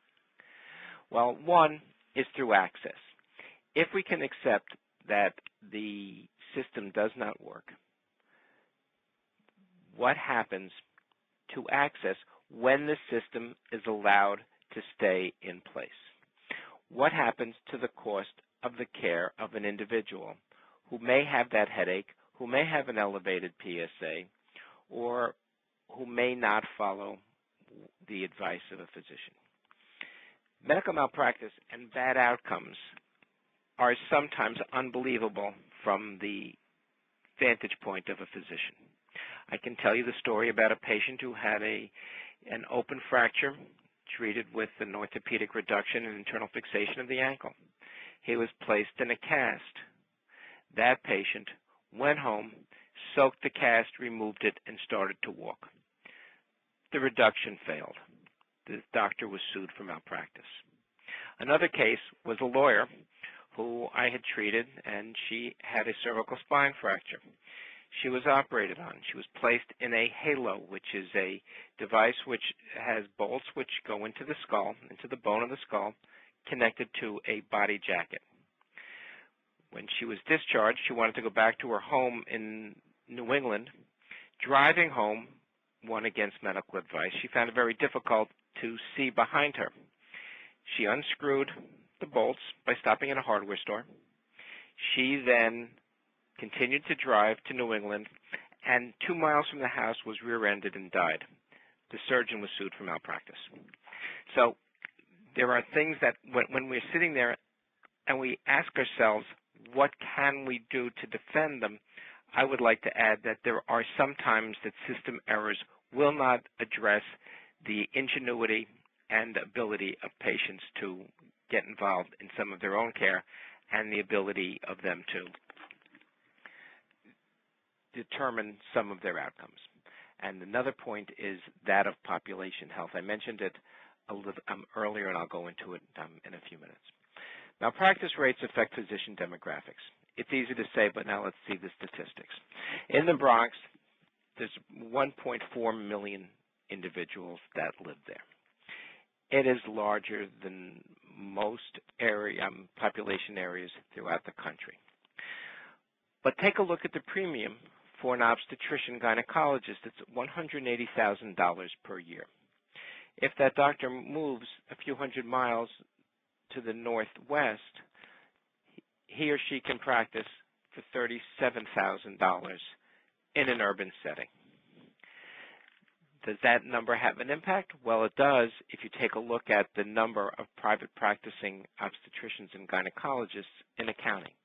Well, one is through access. If we can accept that the system does not work, what happens to access when the system is allowed to stay in place? What happens to the cost of the care of an individual who may have that headache, who may have an elevated PSA, or who may not follow the advice of a physician? Medical malpractice and bad outcomes are sometimes unbelievable from the vantage point of a physician. I can tell you the story about a patient who had an open fracture treated with an orthopedic reduction and internal fixation of the ankle. He was placed in a cast. That patient went home, soaked the cast, removed it, and started to walk. The reduction failed. The doctor was sued for malpractice. Another case was a lawyer who I had treated, and she had a cervical spine fracture. She was operated on. She was placed in a halo, which is a device which has bolts which go into the skull, into the bone of the skull, connected to a body jacket. When she was discharged, she wanted to go back to her home in New England. Driving home, one against medical advice, she found it very difficult to see behind her. She unscrewed the bolts by stopping at a hardware store. She then continued to drive to New England, and 2 miles from the house was rear-ended and died. The surgeon was sued for malpractice. So there are things that when we're sitting there and we ask ourselves, what can we do to defend them? I would like to add that there are some times that system errors will not address the ingenuity and ability of patients to get involved in some of their own care and the ability of them to determine some of their outcomes. And another point is that of population health. I mentioned it a little earlier, and I'll go into it in a few minutes. Malpractice rates affect physician demographics. It's easy to say, but now let's see the statistics. In the Bronx, there's 1.4 million individuals that live there. It is larger than most population areas throughout the country. But take a look at the premium for an obstetrician gynecologist. It's $180,000 per year. If that doctor moves a few hundred miles to the northwest, he or she can practice for $37,000 in an urban setting. Does that number have an impact? Well, it does if you take a look at the number of private practicing obstetricians and gynecologists in a county.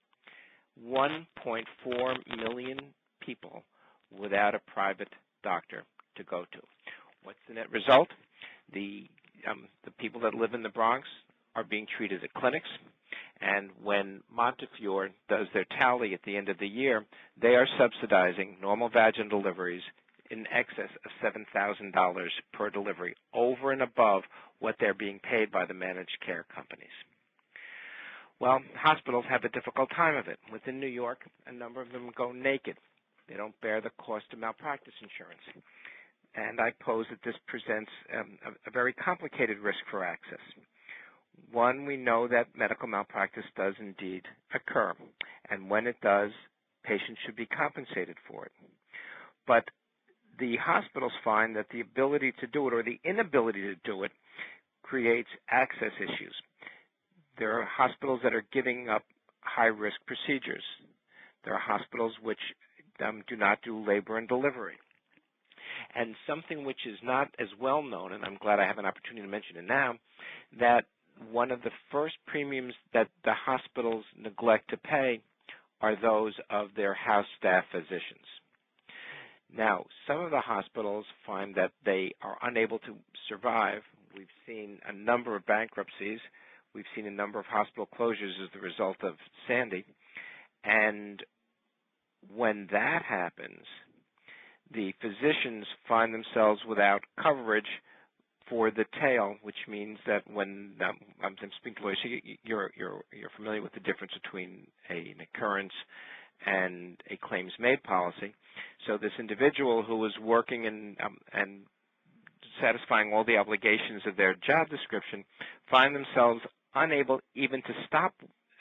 1.4 million people without a private doctor to go to. What's the net result? The people that live in the Bronx are being treated at clinics, and when Montefiore does their tally at the end of the year, they are subsidizing normal vaginal deliveries in excess of $7,000 per delivery, over and above what they're being paid by the managed care companies. Well, hospitals have a difficult time of it. Within New York, a number of them go naked. They don't bear the cost of malpractice insurance. And I pose that this presents a very complicated risk for access. One, we know that medical malpractice does indeed occur, and when it does, patients should be compensated for it. But the hospitals find that the ability to do it or the inability to do it creates access issues. There are hospitals that are giving up high-risk procedures. There are hospitals which do not do labor and delivery. And something which is not as well known, and I'm glad I have an opportunity to mention it now, that one of the first premiums that the hospitals neglect to pay are those of their house staff physicians. Now, some of the hospitals find that they are unable to survive. We've seen a number of bankruptcies. We've seen a number of hospital closures as the result of Sandy. And when that happens, the physicians find themselves without coverage for the tail, which means that when I'm speaking to lawyers, you're familiar with the difference between an occurrence and a claims-made policy. So this individual who was working and satisfying all the obligations of their job description find themselves unable even to stop,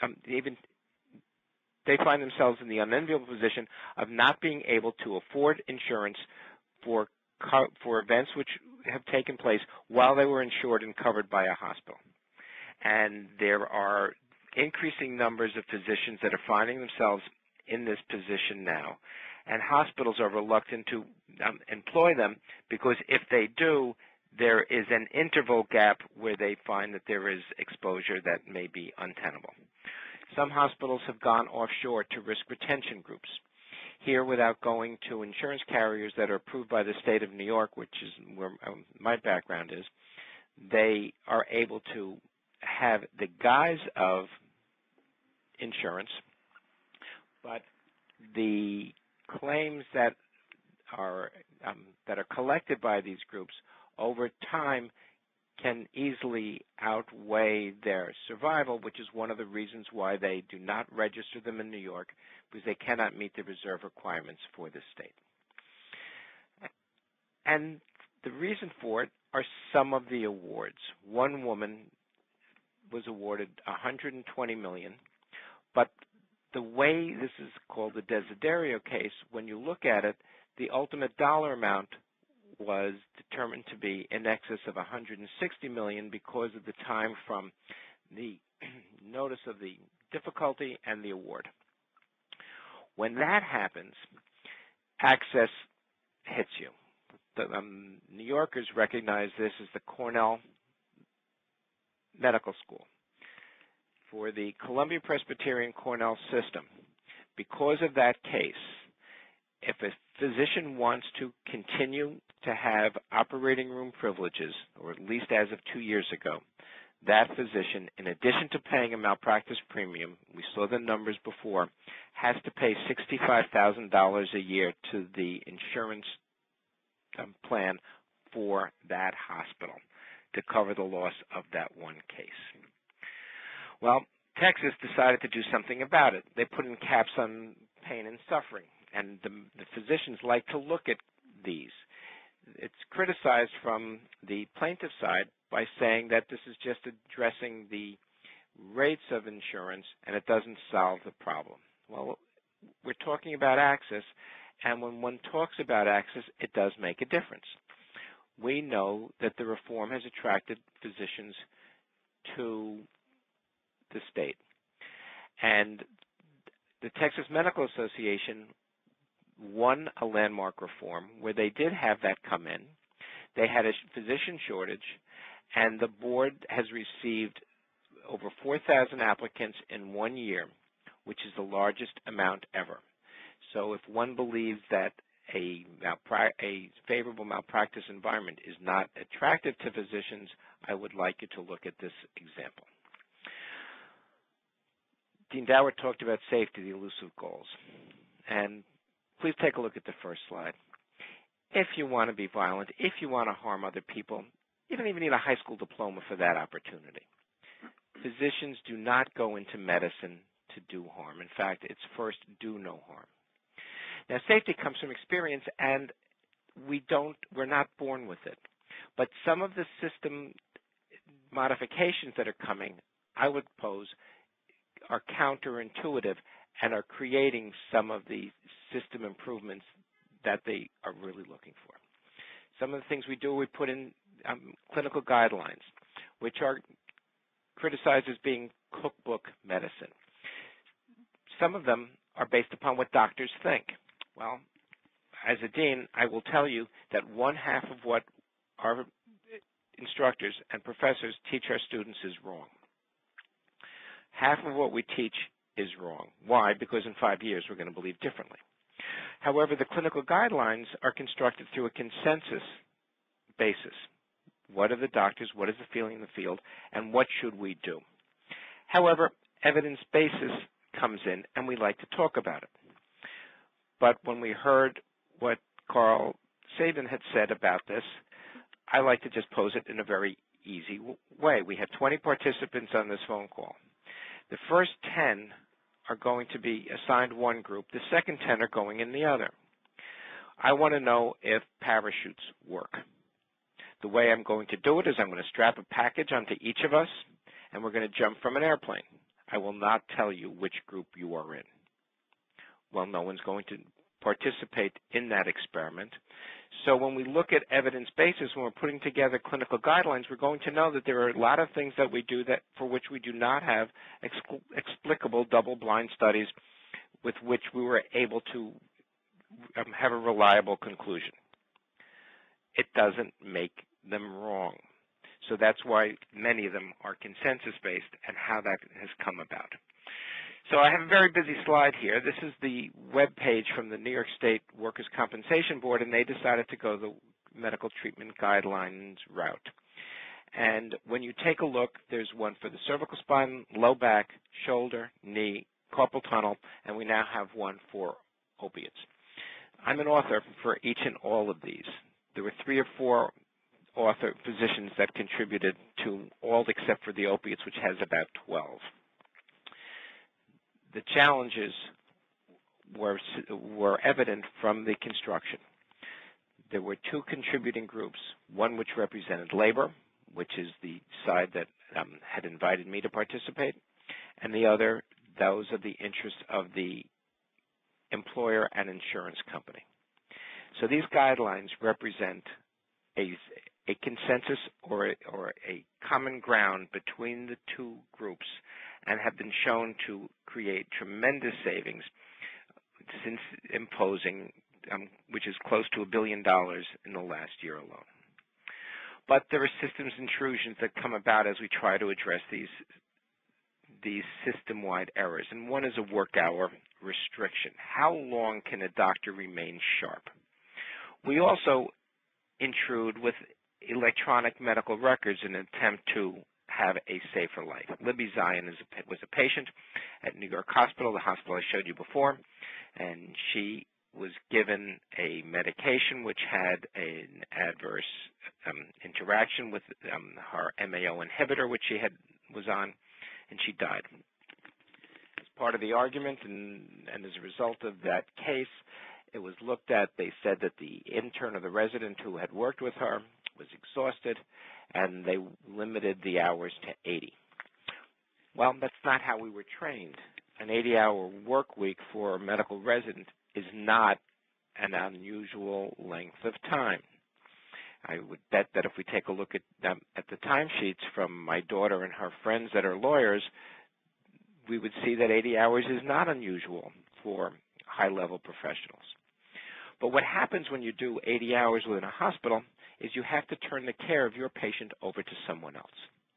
they find themselves in the unenviable position of not being able to afford insurance for events which have taken place while they were insured and covered by a hospital. And there are increasing numbers of physicians that are finding themselves in this position now, and hospitals are reluctant to employ them because if they do, there is an interval gap where they find that there is exposure that may be untenable. Some hospitals have gone offshore to risk retention groups. Here, without going to insurance carriers that are approved by the state of New York, which is where my background is, they are able to have the guise of insurance, but the claims that are collected by these groups over time can easily outweigh their survival, which is one of the reasons why they do not register them in New York, because they cannot meet the reserve requirements for the state. And the reason for it are some of the awards. One woman was awarded $120 million, but the way this is called the Desiderio case, when you look at it, the ultimate dollar amount was determined to be in excess of $160 million because of the time from the notice of the difficulty and the award. When that happens, access hits you. The New Yorkers recognize this as the Cornell Medical School. For the Columbia Presbyterian Cornell system, because of that case, if a physician wants to continue to have operating room privileges, or at least as of 2 years ago, that physician, in addition to paying a malpractice premium, we saw the numbers before, has to pay $65,000 a year to the insurance plan for that hospital to cover the loss of that one case. Well, Texas decided to do something about it. They put in caps on pain and suffering, and the physicians like to look at these. It's criticized from the plaintiff side by saying that this is just addressing the rates of insurance and it doesn't solve the problem. Well, we're talking about access, and when one talks about access, it does make a difference. We know that the reform has attracted physicians to the state. And the Texas Medical Association won a landmark reform where they did have that come in. They had a physician shortage, and the board has received over 4,000 applicants in 1 year, which is the largest amount ever. So if one believes that a favorable malpractice environment is not attractive to physicians, I would like you to look at this example. Dean Dauer talked about safety, the elusive goals. And please take a look at the first slide. If you want to be violent, if you want to harm other people, you don't even need a high school diploma for that opportunity. Physicians do not go into medicine to do harm. In fact, it's first do no harm. Now, safety comes from experience, and we're not born with it. But some of the system modifications that are coming, I would pose, are counterintuitive and are creating some of the system improvements that they are really looking for. Some of the things we do, we put in clinical guidelines, which are criticized as being cookbook medicine. Some of them are based upon what doctors think. Well, as a dean, I will tell you that 1/2 of what our instructors and professors teach our students is wrong. Half of what we teach is wrong. Why? Because in 5 years we're going to believe differently. However, the clinical guidelines are constructed through a consensus basis. What are the doctors, what is the feeling in the field, and what should we do? However, evidence basis comes in, and we like to talk about it. But when we heard what Carl Sabin had said about this, I like to just pose it in a very easy way. We have 20 participants on this phone call. The first 10 are going to be assigned one group. The second 10 are going in the other. I want to know if parachutes work. The way I'm going to do it is I'm going to strap a package onto each of us, and we're going to jump from an airplane. I will not tell you which group you are in. Well, no one's going to participate in that experiment. So when we look at evidence basis, when we're putting together clinical guidelines, we're going to know that there are a lot of things that we do that for which we do not have explicable double-blind studies with which we were able to have a reliable conclusion. It doesn't make them wrong. So that's why many of them are consensus-based and how that has come about. So I have a very busy slide here. This is the web page from the New York State Workers' Compensation Board, and they decided to go the medical treatment guidelines route. And when you take a look, there's one for the cervical spine, low back, shoulder, knee, carpal tunnel, and we now have one for opiates. I'm an author for each and all of these. There were 3 or 4 author physicians that contributed to all except for the opiates, which has about 12. The challenges were evident from the construction. There were 2 contributing groups, one which represented labor, which is the side that had invited me to participate, and the other, those of the interests of the employer and insurance company. So these guidelines represent a consensus or a common ground between the 2 groups and have been shown to create tremendous savings since imposing, which is close to $1 billion in the last year alone. But there are systems intrusions that come about as we try to address these system-wide errors, and one is a work hour restriction. How long can a doctor remain sharp? We also intrude with electronic medical records in an attempt to have a safer life. Libby Zion was a patient at New York Hospital, the hospital I showed you before, and she was given a medication which had an adverse interaction with her MAO inhibitor, which she was on, and she died. As part of the argument and as a result of that case, it was looked at. They said that the intern or the resident who had worked with her was exhausted, and they limited the hours to 80. Well, that's not how we were trained. An 80-hour work week for a medical resident is not an unusual length of time. I would bet that if we take a look at the timesheets from my daughter and her friends that are lawyers, we would see that 80 hours is not unusual for high-level professionals. But what happens when you do 80 hours within a hospital is you have to turn the care of your patient over to someone else.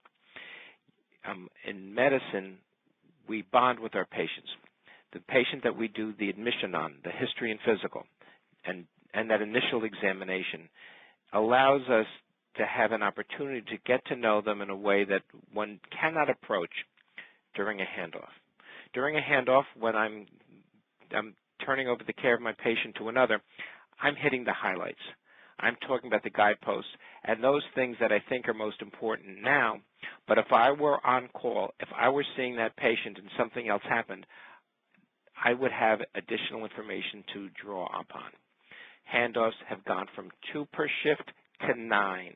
In medicine, we bond with our patients. The patient that we do the admission on, the history and physical, and that initial examination allows us to have an opportunity to get to know them in a way that one cannot approach during a handoff. During a handoff, when I'm turning over the care of my patient to another, I'm hitting the highlights. I'm talking about the guideposts and those things that I think are most important now. But if I were on call, if I were seeing that patient and something else happened, I would have additional information to draw upon. Handoffs have gone from 2 per shift to 9.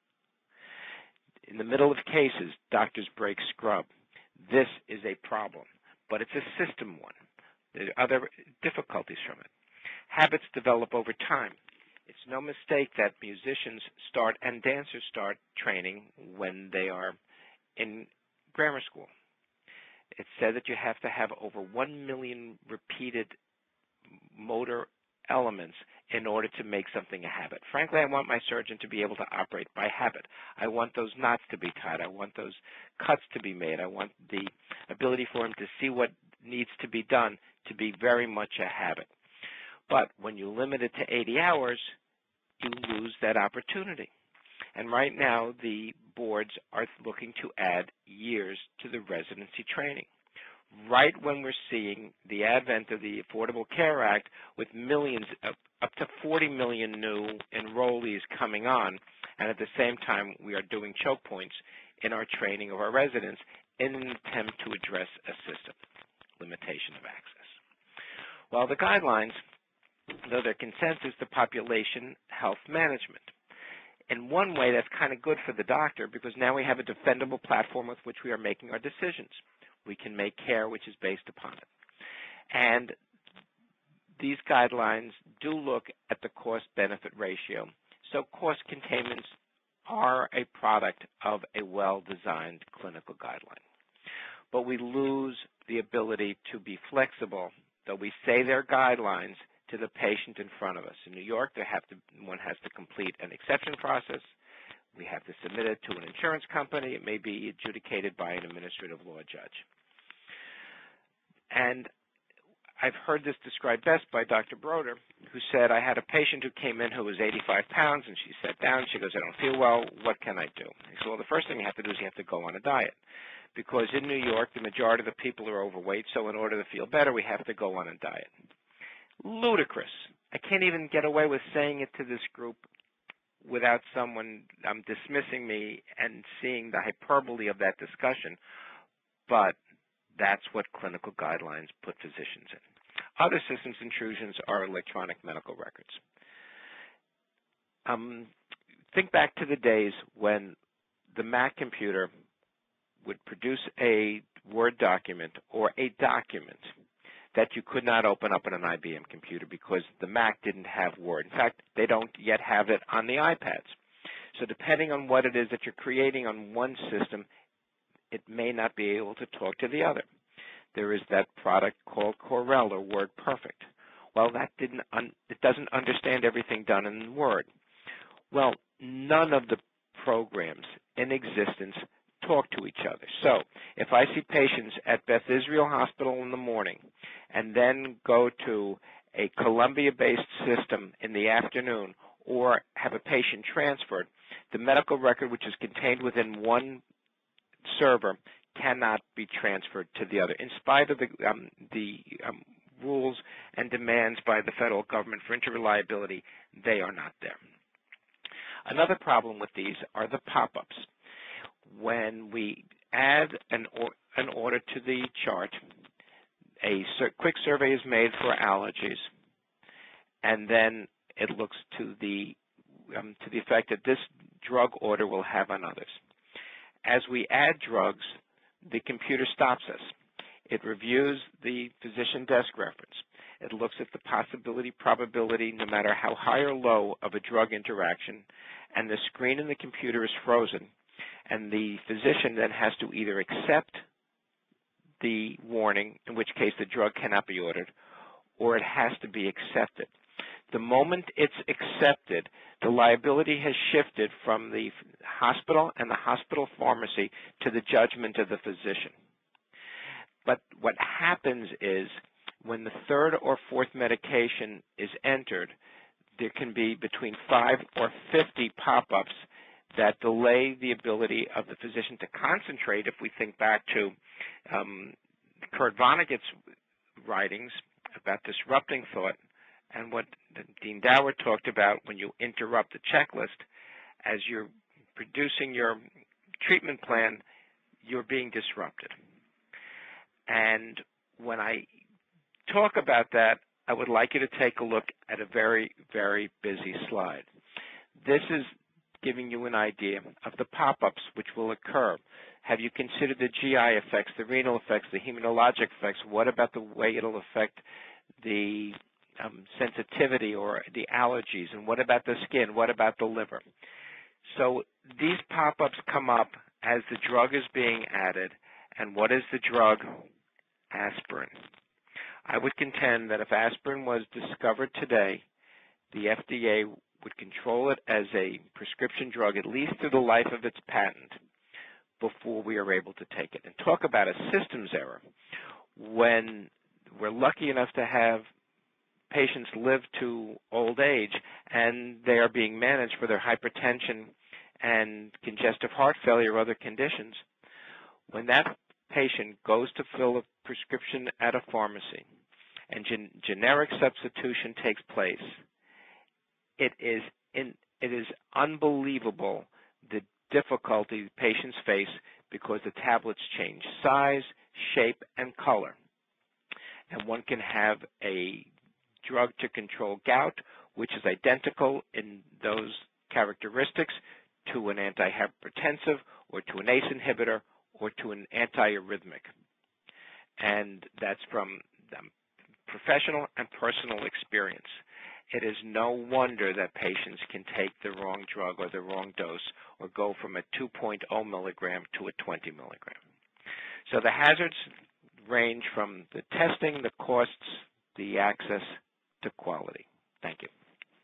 In the middle of cases, doctors break scrub. This is a problem, but it's a system one. There are other difficulties from it. Habits develop over time. It's no mistake that musicians start and dancers start training when they are in grammar school. It's said that you have to have over 1 million repeated motor elements in order to make something a habit. Frankly, I want my surgeon to be able to operate by habit. I want those knots to be tied. I want those cuts to be made. I want the ability for him to see what needs to be done to be very much a habit. But when you limit it to 80 hours, you lose that opportunity. And right now, the boards are looking to add years to the residency training. Right when we're seeing the advent of the Affordable Care Act with millions, up to 40 million new enrollees coming on, and at the same time we are doing choke points in our training of our residents in an attempt to address a system limitation of access. Well, the guidelines, though their consensus to population health management. In one way, that's kind of good for the doctor because now we have a defendable platform with which we are making our decisions. We can make care which is based upon it. And these guidelines do look at the cost-benefit ratio. So cost containments are a product of a well-designed clinical guideline. But we lose the ability to be flexible, though we say they're guidelines, to the patient in front of us. In New York, one has to complete an exception process. We have to submit it to an insurance company. It may be adjudicated by an administrative law judge. And I've heard this described best by Dr. Broder, who said, I had a patient who came in who was 85 pounds, and she sat down. She goes, I don't feel well. What can I do? He said, well, the first thing you have to do is you have to go on a diet. Because in New York, the majority of the people are overweight, so in order to feel better, we have to go on a diet. Ludicrous. I can't even get away with saying it to this group without someone dismissing me and seeing the hyperbole of that discussion, but that's what clinical guidelines put physicians in. Other systems intrusions are electronic medical records. Think back to the days when the Mac computer would produce a Word document or a document that you could not open up on an IBM computer because the Mac didn't have Word. In fact, they don't yet have it on the iPads. So depending on what it is that you're creating on one system, it may not be able to talk to the other. There is that product called Corel or WordPerfect. Well, it doesn't understand everything done in Word. Well, none of the programs in existence talk to each other. So if I see patients at Beth Israel Hospital in the morning and then go to a Columbia-based system in the afternoon or have a patient transferred, the medical record which is contained within one server cannot be transferred to the other. In spite of the rules and demands by the federal government for interreliability, they are not there. Another problem with these are the pop-ups. When we add an order to the chart, a quick survey is made for allergies, and then it looks to the effect that this drug order will have on others. As we add drugs, the computer stops us. It reviews the physician desk reference. It looks at the possibility, probability, no matter how high or low of a drug interaction, and the screen in the computer is frozen. And the physician then has to either accept the warning, in which case the drug cannot be ordered, or it has to be accepted. The moment it's accepted, the liability has shifted from the hospital and the hospital pharmacy to the judgment of the physician. But what happens is when the third or fourth medication is entered, there can be between 5 or 50 pop-ups that delay the ability of the physician to concentrate. If we think back to Kurt Vonnegut's writings about disrupting thought and what Dean Dauer talked about when you interrupt the checklist, as you're producing your treatment plan, you're being disrupted. And when I talk about that, I would like you to take a look at a very, very busy slide. This is giving you an idea of the pop-ups which will occur. Have you considered the GI effects, the renal effects, the hematologic effects? What about the way it'll affect the sensitivity or the allergies? And what about the skin? What about the liver? So these pop-ups come up as the drug is being added. And what is the drug? Aspirin. I would contend that if aspirin was discovered today, the FDA would control it as a prescription drug at least through the life of its patent before we are able to take it. And talk about a systems error. When we're lucky enough to have patients live to old age and they are being managed for their hypertension and congestive heart failure or other conditions, when that patient goes to fill a prescription at a pharmacy and generic substitution takes place, it is unbelievable the difficulty patients face because the tablets change size, shape, and color. And one can have a drug to control gout, which is identical in those characteristics to an antihypertensive or to an ACE inhibitor or to an antiarrhythmic. And that's from professional and personal experience. It is no wonder that patients can take the wrong drug or the wrong dose or go from a 2.0 milligram to a 20 milligram. So the hazards range from the testing, the costs, the access, to quality. Thank you.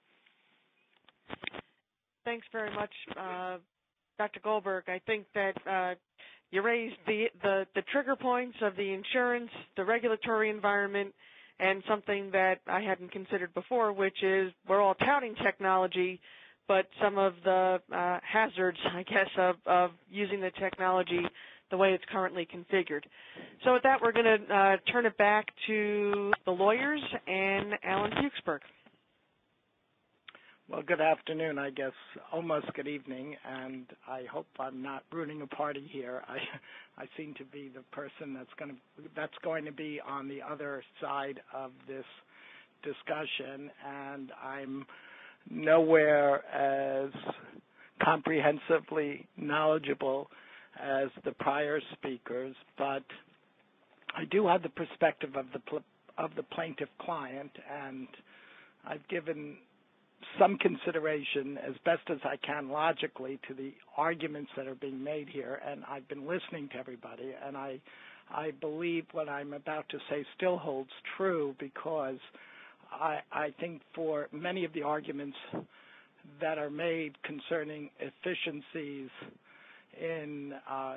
Thanks very much, Dr. Goldberg. I think that you raised the trigger points of the insurance, the regulatory environment, and something that I hadn't considered before, which is we're all touting technology, but some of the hazards, I guess, of using the technology the way it's currently configured. So with that, we're going to turn it back to the lawyers and Alan Fuchsberg. Well, good afternoon, I guess, almost good evening, and I hope I'm not ruining a party here. I seem to be the person that's going to be on the other side of this discussion, and I'm nowhere as comprehensively knowledgeable as the prior speakers, but I do have the perspective of the plaintiff client, and I've given some consideration as best as I can logically to the arguments that are being made here, and I've been listening to everybody, and I believe what I'm about to say still holds true, because I think for many of the arguments that are made concerning efficiencies in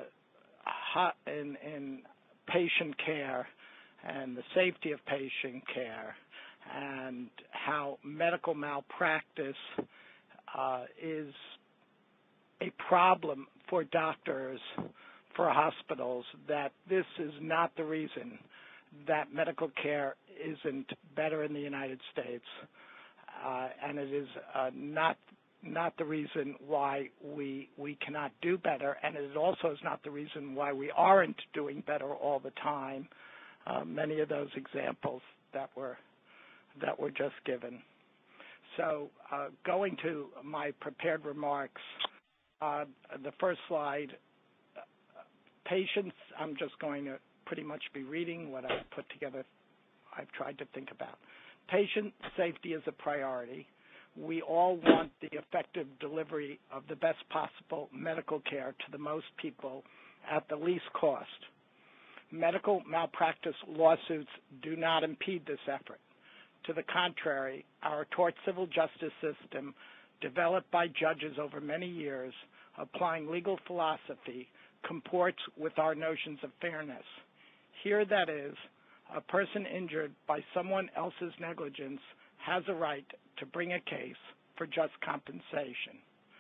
patient care and the safety of patient care and how medical malpractice is a problem for doctors, for hospitals, that this is not the reason that medical care isn't better in the United States, and it is not the reason why we cannot do better, and it also is not the reason why we aren't doing better all the time. Many of those examples that were just given. So going to my prepared remarks, the first slide, patients, I'm just going to pretty much be reading what I've put together, I've tried to think about. Patient safety is a priority. We all want the effective delivery of the best possible medical care to the most people at the least cost. medical malpractice lawsuits do not impede this effort. To the contrary, our tort civil justice system, developed by judges over many years, applying legal philosophy, comports with our notions of fairness. Here, that is, a person injured by someone else's negligence has a right to bring a case for just compensation.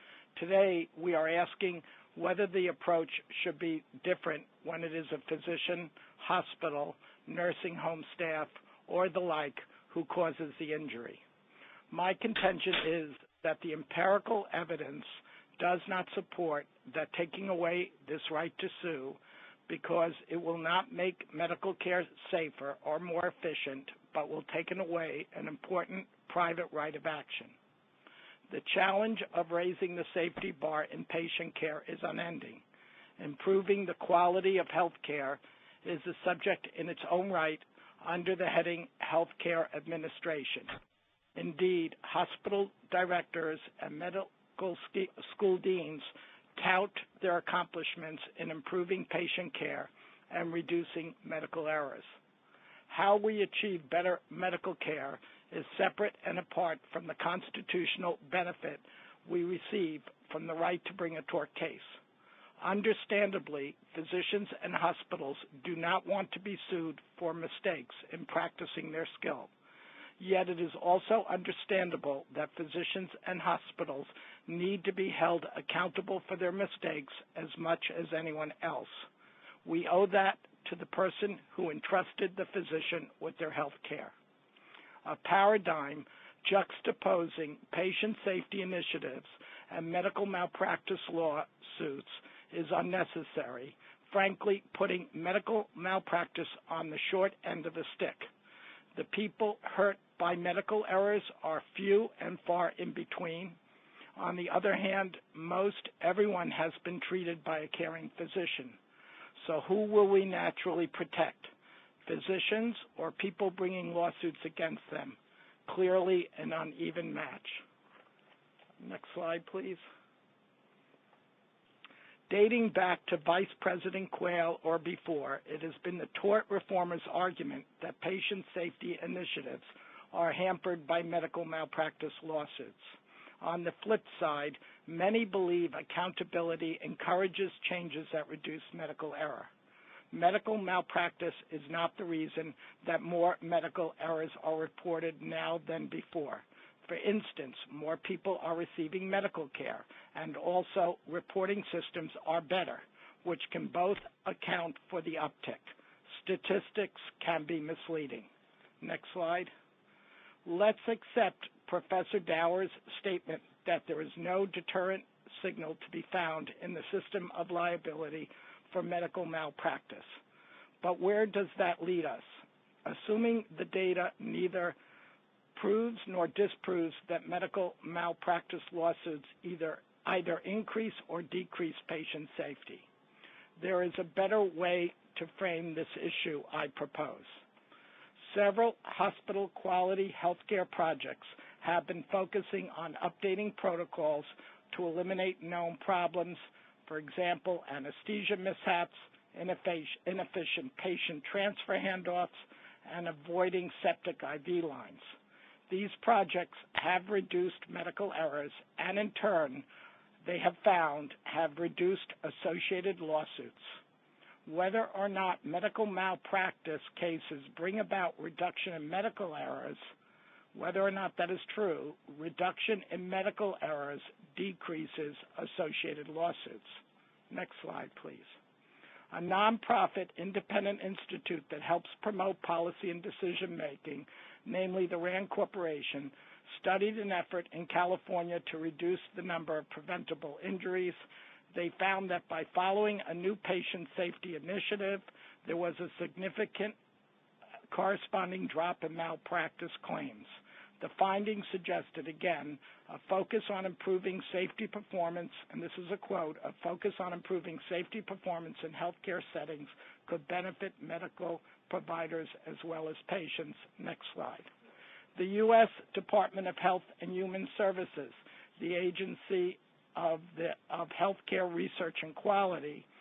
Today, we are asking whether the approach should be different when it is a physician, hospital, nursing home staff, or the like who causes the injury. My contention is that the empirical evidence does not support that taking away this right to sue, because it will not make medical care safer or more efficient, but will take away an important private right of action. The challenge of raising the safety bar in patient care is unending. Improving the quality of health care is a subject in its own right under the heading Healthcare Administration. Indeed, hospital directors and medical school deans tout their accomplishments in improving patient care and reducing medical errors. How we achieve better medical care is separate and apart from the constitutional benefit we receive from the right to bring a tort case. Understandably, physicians and hospitals do not want to be sued for mistakes in practicing their skill. Yet it is also understandable that physicians and hospitals need to be held accountable for their mistakes as much as anyone else. We owe that to the person who entrusted the physician with their health care. A paradigm juxtaposing patient safety initiatives and medical malpractice lawsuits is unnecessary, frankly putting medical malpractice on the short end of the stick. The people hurt by medical errors are few and far in between. On the other hand, most everyone has been treated by a caring physician. So who will we naturally protect? Physicians or people bringing lawsuits against them? Clearly an uneven match. Next slide, please. Dating back to Vice President Quayle or before, it has been the tort reformers' argument that patient safety initiatives are hampered by medical malpractice lawsuits. On the flip side, many believe accountability encourages changes that reduce medical error. Medical malpractice is not the reason that more medical errors are reported now than before. For instance, more people are receiving medical care, and also reporting systems are better, which can both account for the uptick. Statistics can be misleading. Next slide. Let's accept Professor Dauer's statement that there is no deterrent signal to be found in the system of liability for medical malpractice. But where does that lead us? Assuming the data neither proves nor disproves that medical malpractice lawsuits either increase or decrease patient safety. There is a better way to frame this issue, I propose. Several hospital quality healthcare projects have been focusing on updating protocols to eliminate known problems, for example, anesthesia mishaps, inefficient patient transfer handoffs, and avoiding septic IV lines. These projects have reduced medical errors, and in turn, they have found have reduced associated lawsuits. Whether or not medical malpractice cases bring about reduction in medical errors, whether or not that is true, reduction in medical errors decreases associated lawsuits. Next slide, please. A nonprofit independent institute that helps promote policy and decision-making, namely the RAND Corporation, studied an effort in California to reduce the number of preventable injuries. They found that by following a new patient safety initiative, there was a significant corresponding drop in malpractice claims. The findings suggested, again, a focus on improving safety performance, and this is a quote, a focus on improving safety performance in healthcare settings could benefit medical providers as well as patients. Next slide. The U.S. Department of Health and Human Services, the agency of Healthcare Research and Quality,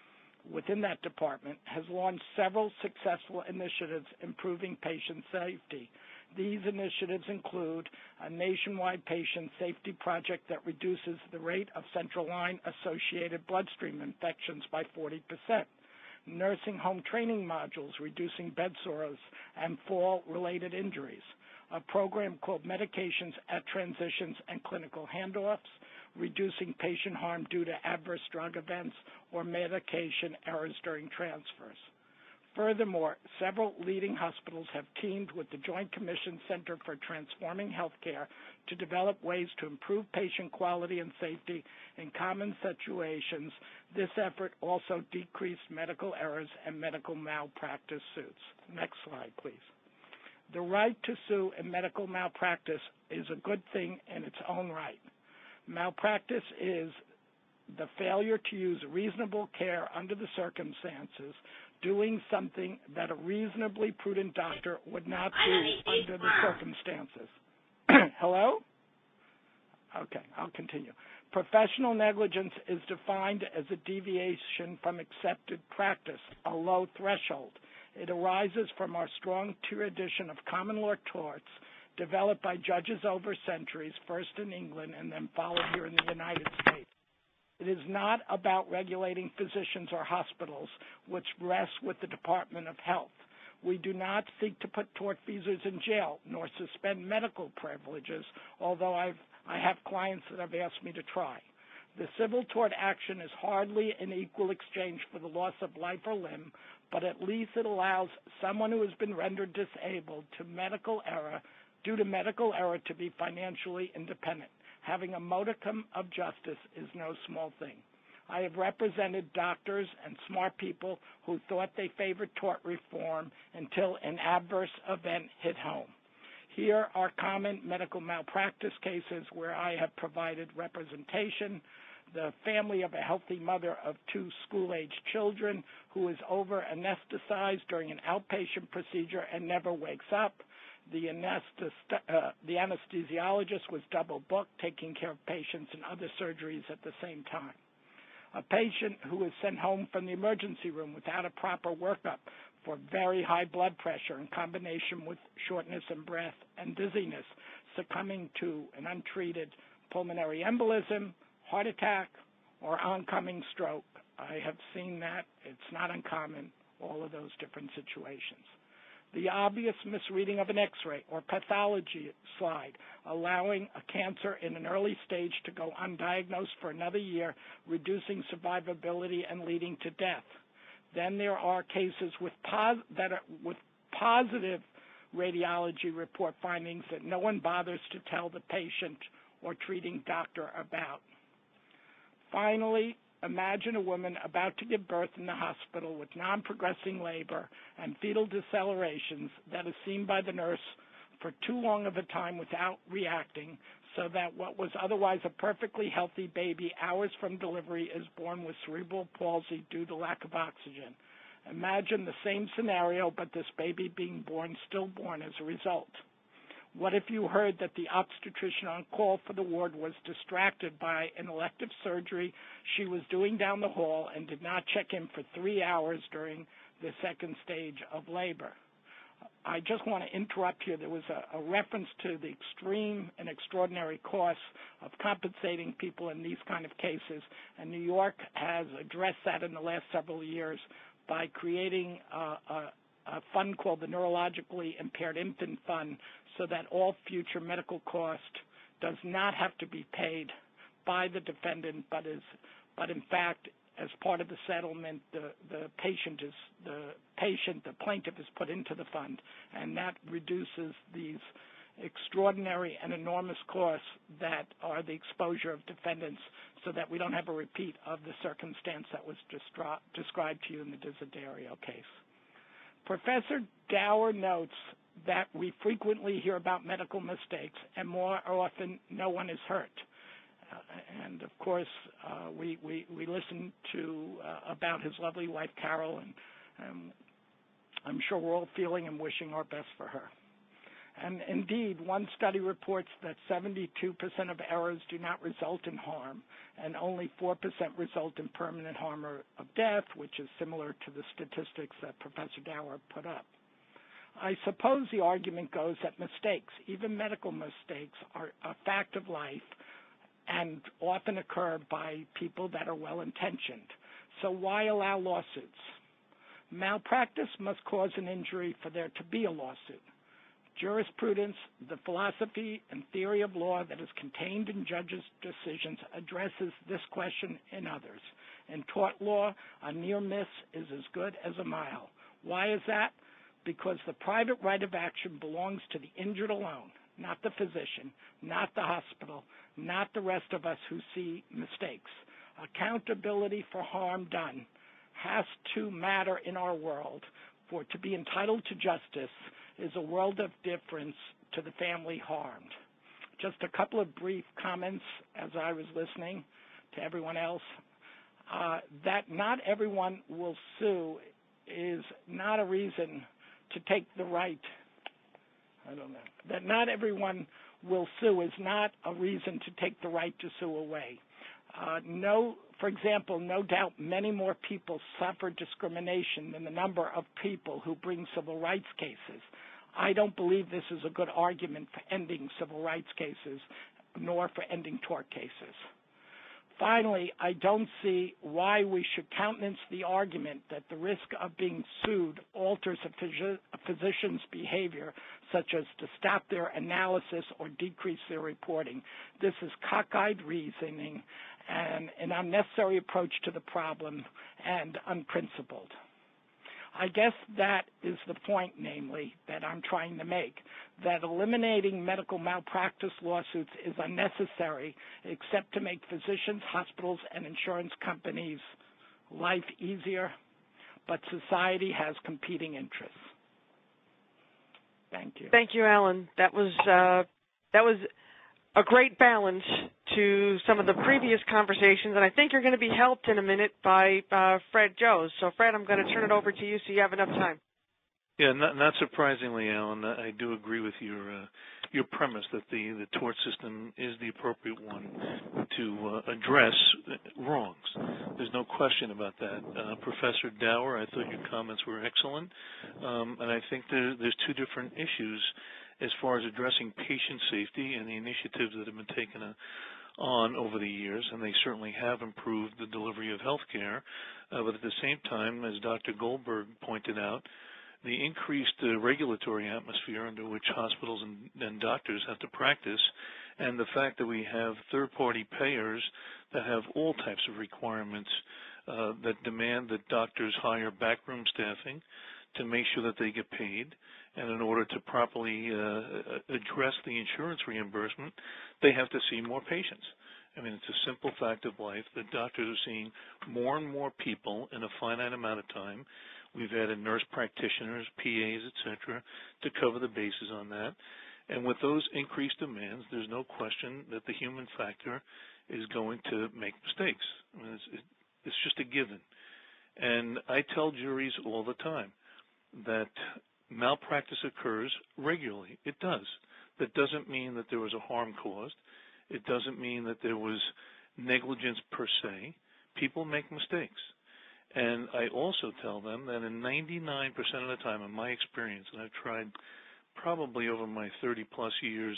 within that department, has launched several successful initiatives improving patient safety. These initiatives include a nationwide patient safety project that reduces the rate of central line-associated bloodstream infections by 40%, nursing home training modules reducing bed sores and fall-related injuries, a program called Medications at Transitions and Clinical Handoffs, reducing patient harm due to adverse drug events or medication errors during transfers. Furthermore, several leading hospitals have teamed with the Joint Commission Center for Transforming Healthcare to develop ways to improve patient quality and safety in common situations. This effort also decreased medical errors and medical malpractice suits. Next slide, please. The right to sue in medical malpractice is a good thing in its own right. Malpractice is the failure to use reasonable care under the circumstances, doing something that a reasonably prudent doctor would not do under the circumstances. Hello? Okay, I'll continue. Professional negligence is defined as a deviation from accepted practice, a low threshold. It arises from our strong tradition of common law torts developed by judges over centuries, first in England and then followed here in the United States. It is not about regulating physicians or hospitals, which rests with the Department of Health. We do not seek to put tortfeasors in jail nor suspend medical privileges, although I have clients that have asked me to try. The civil tort action is hardly an equal exchange for the loss of life or limb, but at least it allows someone who has been rendered disabled due to medical error to be financially independent. Having a modicum of justice is no small thing. I have represented doctors and smart people who thought they favored tort reform until an adverse event hit home. Here are common medical malpractice cases where I have provided representation. The family of a healthy mother of 2 school-aged children who is over-anesthetized during an outpatient procedure and never wakes up. The anesthesiologist was double booked, taking care of patients and other surgeries at the same time. A patient who was sent home from the emergency room without a proper workup for very high blood pressure in combination with shortness of breath and dizziness, succumbing to an untreated pulmonary embolism, heart attack, or oncoming stroke. I have seen that. It's not uncommon, all of those different situations. The obvious misreading of an X-ray or pathology slide, allowing a cancer in an early stage to go undiagnosed for another year, reducing survivability and leading to death. Then there are cases with positive radiology report findings that no one bothers to tell the patient or treating doctor about. Finally, imagine a woman about to give birth in the hospital with non-progressing labor and fetal decelerations that is seen by the nurse for too long of a time without reacting, so that what was otherwise a perfectly healthy baby hours from delivery is born with cerebral palsy due to lack of oxygen. Imagine the same scenario, but this baby being born stillborn as a result. What if you heard that the obstetrician on call for the ward was distracted by an elective surgery she was doing down the hall and did not check in for 3 hours during the second stage of labor? I just want to interrupt here. There was a reference to the extreme and extraordinary costs of compensating people in these kind of cases, and New York has addressed that in the last several years by creating a fund called the Neurologically Impaired Infant Fund, so that all future medical cost does not have to be paid by the defendant, but in fact, as part of the settlement, the plaintiff is put into the fund, and that reduces these extraordinary and enormous costs that are the exposure of defendants, so that we don't have a repeat of the circumstance that was described to you in the Desiderio case. Professor Dauer notes that we frequently hear about medical mistakes, and more often no one is hurt. And of course, we listen to about his lovely wife Carol, and I'm sure we're all feeling and wishing our best for her. And indeed, one study reports that 72% of errors do not result in harm, and only 4% result in permanent harm or of death, which is similar to the statistics that Professor Dauer put up. I suppose the argument goes that mistakes, even medical mistakes, are a fact of life and often occur by people that are well-intentioned. So why allow lawsuits? Malpractice must cause an injury for there to be a lawsuit. Jurisprudence, the philosophy and theory of law that is contained in judges' decisions addresses this question in others. In tort law, a near miss is as good as a mile. Why is that? Because the private right of action belongs to the injured alone, not the physician, not the hospital, not the rest of us who see mistakes. Accountability for harm done has to matter in our world, for to be entitled to justice is a world of difference to the family harmed. Just a couple of brief comments as I was listening to everyone else. That not everyone will sue is not a reason to take the right. That not everyone will sue is not a reason to take the right to sue away. For example, no doubt many more people suffer discrimination than the number of people who bring civil rights cases. I don't believe this is a good argument for ending civil rights cases, nor for ending tort cases. Finally, I don't see why we should countenance the argument that the risk of being sued alters a physician's behavior, such as to stop their analysis or decrease their reporting. This is cockeyed reasoning and an unnecessary approach to the problem and unprincipled. I guess that is the point, namely, that I'm trying to make, that eliminating medical malpractice lawsuits is unnecessary except to make physicians, hospitals, and insurance companies' life easier, but society has competing interests. Thank you. Thank you, Alan. That was a great balance to some of the previous conversations, and I think you're going to be helped in a minute by Fred Joes. So, Fred, I'm going to turn it over to you so you have enough time. Yeah, not surprisingly, Alan, I do agree with your premise that the tort system is the appropriate one to address wrongs. There's no question about that. Professor Dauer, I thought your comments were excellent, and I think there's two different issues as far as addressing patient safety and the initiatives that have been taken on over the years, and they certainly have improved the delivery of health care. But at the same time, as Dr. Goldberg pointed out, the increased regulatory atmosphere under which hospitals and doctors have to practice, and the fact that we have third-party payers that have all types of requirements that demand that doctors hire backroom staffing to make sure that they get paid, and in order to properly address the insurance reimbursement, they have to see more patients. I mean, it's a simple fact of life that doctors are seeing more and more people in a finite amount of time. We've added nurse practitioners, PAs, et cetera, to cover the bases on that. And with those increased demands, there's no question that the human factor is going to make mistakes. I mean, it's just a given. And I tell juries all the time that malpractice occurs regularly. It does. That doesn't mean that there was a harm caused. It doesn't mean that there was negligence per se. People make mistakes. And I also tell them that in 99% of the time, in my experience, and I've tried probably over my 30-plus years,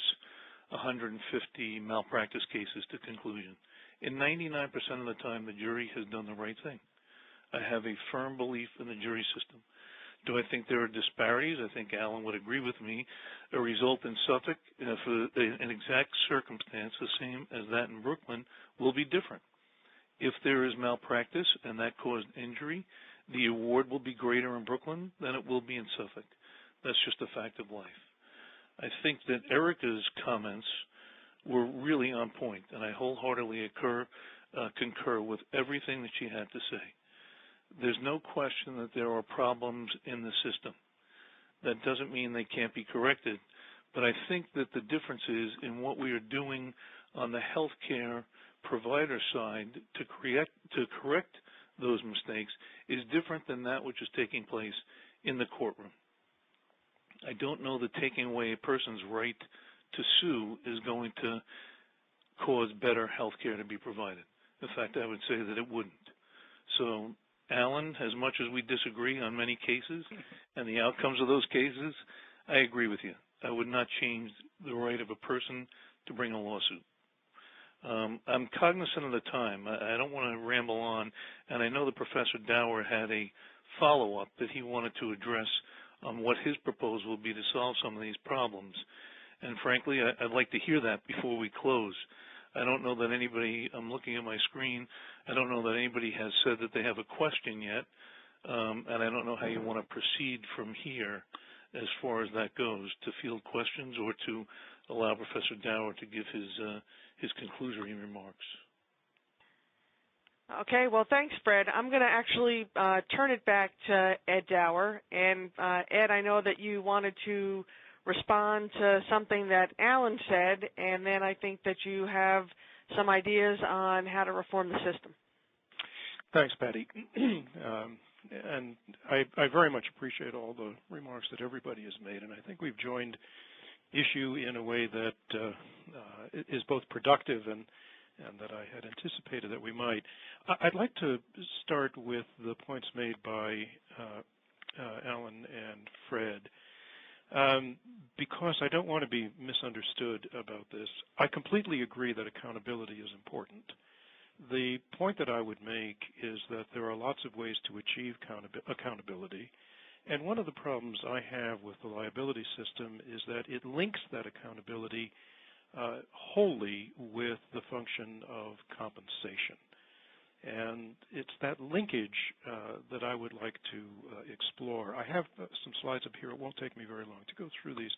150 malpractice cases to conclusion, in 99% of the time, the jury has done the right thing. I have a firm belief in the jury system. Do I think there are disparities? I think Alan would agree with me. A result in Suffolk for an exact circumstance the same as that in Brooklyn will be different. If there is malpractice and that caused injury, the award will be greater in Brooklyn than it will be in Suffolk. That's just a fact of life. I think that Erica's comments were really on point, and I wholeheartedly concur with everything that she had to say. There's no question that there are problems in the system. That doesn't mean they can't be corrected, but I think that the difference is in what we are doing on the healthcare provider side to correct those mistakes is different than that which is taking place in the courtroom. I don't know that taking away a person's right to sue is going to cause better health care to be provided. In fact, I would say that it wouldn't. So, Alan, as much as we disagree on many cases and the outcomes of those cases, I agree with you. I would not change the right of a person to bring a lawsuit. I'm cognizant of the time. I don't want to ramble on, and I know that Professor Dauer had a follow-up that he wanted to address on what his proposal would be to solve some of these problems. And frankly, I'd like to hear that before we close. I don't know that anybody, I'm looking at my screen, I don't know that anybody has said that they have a question yet, and I don't know how you want to proceed from here as far as that goes, to field questions or to allow Professor Dauer to give his conclusory remarks. Okay, well, thanks, Fred. I'm going to actually turn it back to Ed Dauer. And Ed, I know that you wanted to respond to something that Alan said, and then I think that you have some ideas on how to reform the system. Thanks, Patty. And I very much appreciate all the remarks that everybody has made, and I think we've joined issue in a way that is both productive and that I had anticipated that we might. I'd like to start with the points made by Alan and Fred, because I don't want to be misunderstood about this. I completely agree that accountability is important. The point that I would make is that there are lots of ways to achieve accountability, and one of the problems I have with the liability system is that it links that accountability wholly with the function of compensation. And it's that linkage that I would like to explore. I have some slides up here. It won't take me very long to go through these.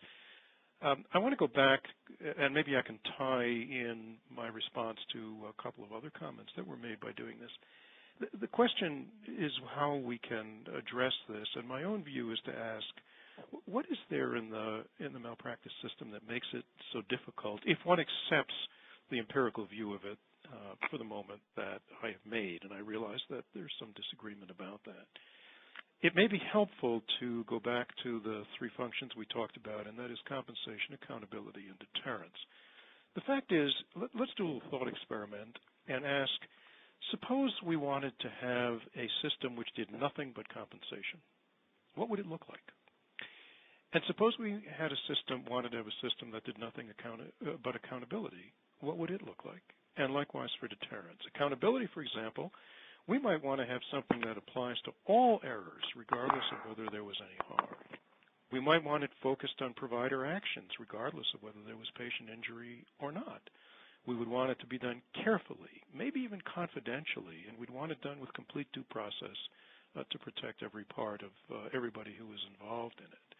I want to go back, and maybe I can tie in my response to a couple of other comments that were made by doing this. The question is how we can address this, and my own view is to ask, what is there in the malpractice system that makes it so difficult, if one accepts the empirical view of it for the moment that I have made, and I realize that there's some disagreement about that. It may be helpful to go back to the three functions we talked about, and that is compensation, accountability, and deterrence. The fact is, let's do a little thought experiment and ask, suppose we wanted to have a system which did nothing but compensation. What would it look like? And suppose we had wanted to have a system that did nothing but accountability. What would it look like? And likewise for deterrence. Accountability, for example, we might want to have something that applies to all errors, regardless of whether there was any harm. We might want it focused on provider actions, regardless of whether there was patient injury or not. We would want it to be done carefully, maybe even confidentially, and we'd want it done with complete due process to protect every part of everybody who was involved in it.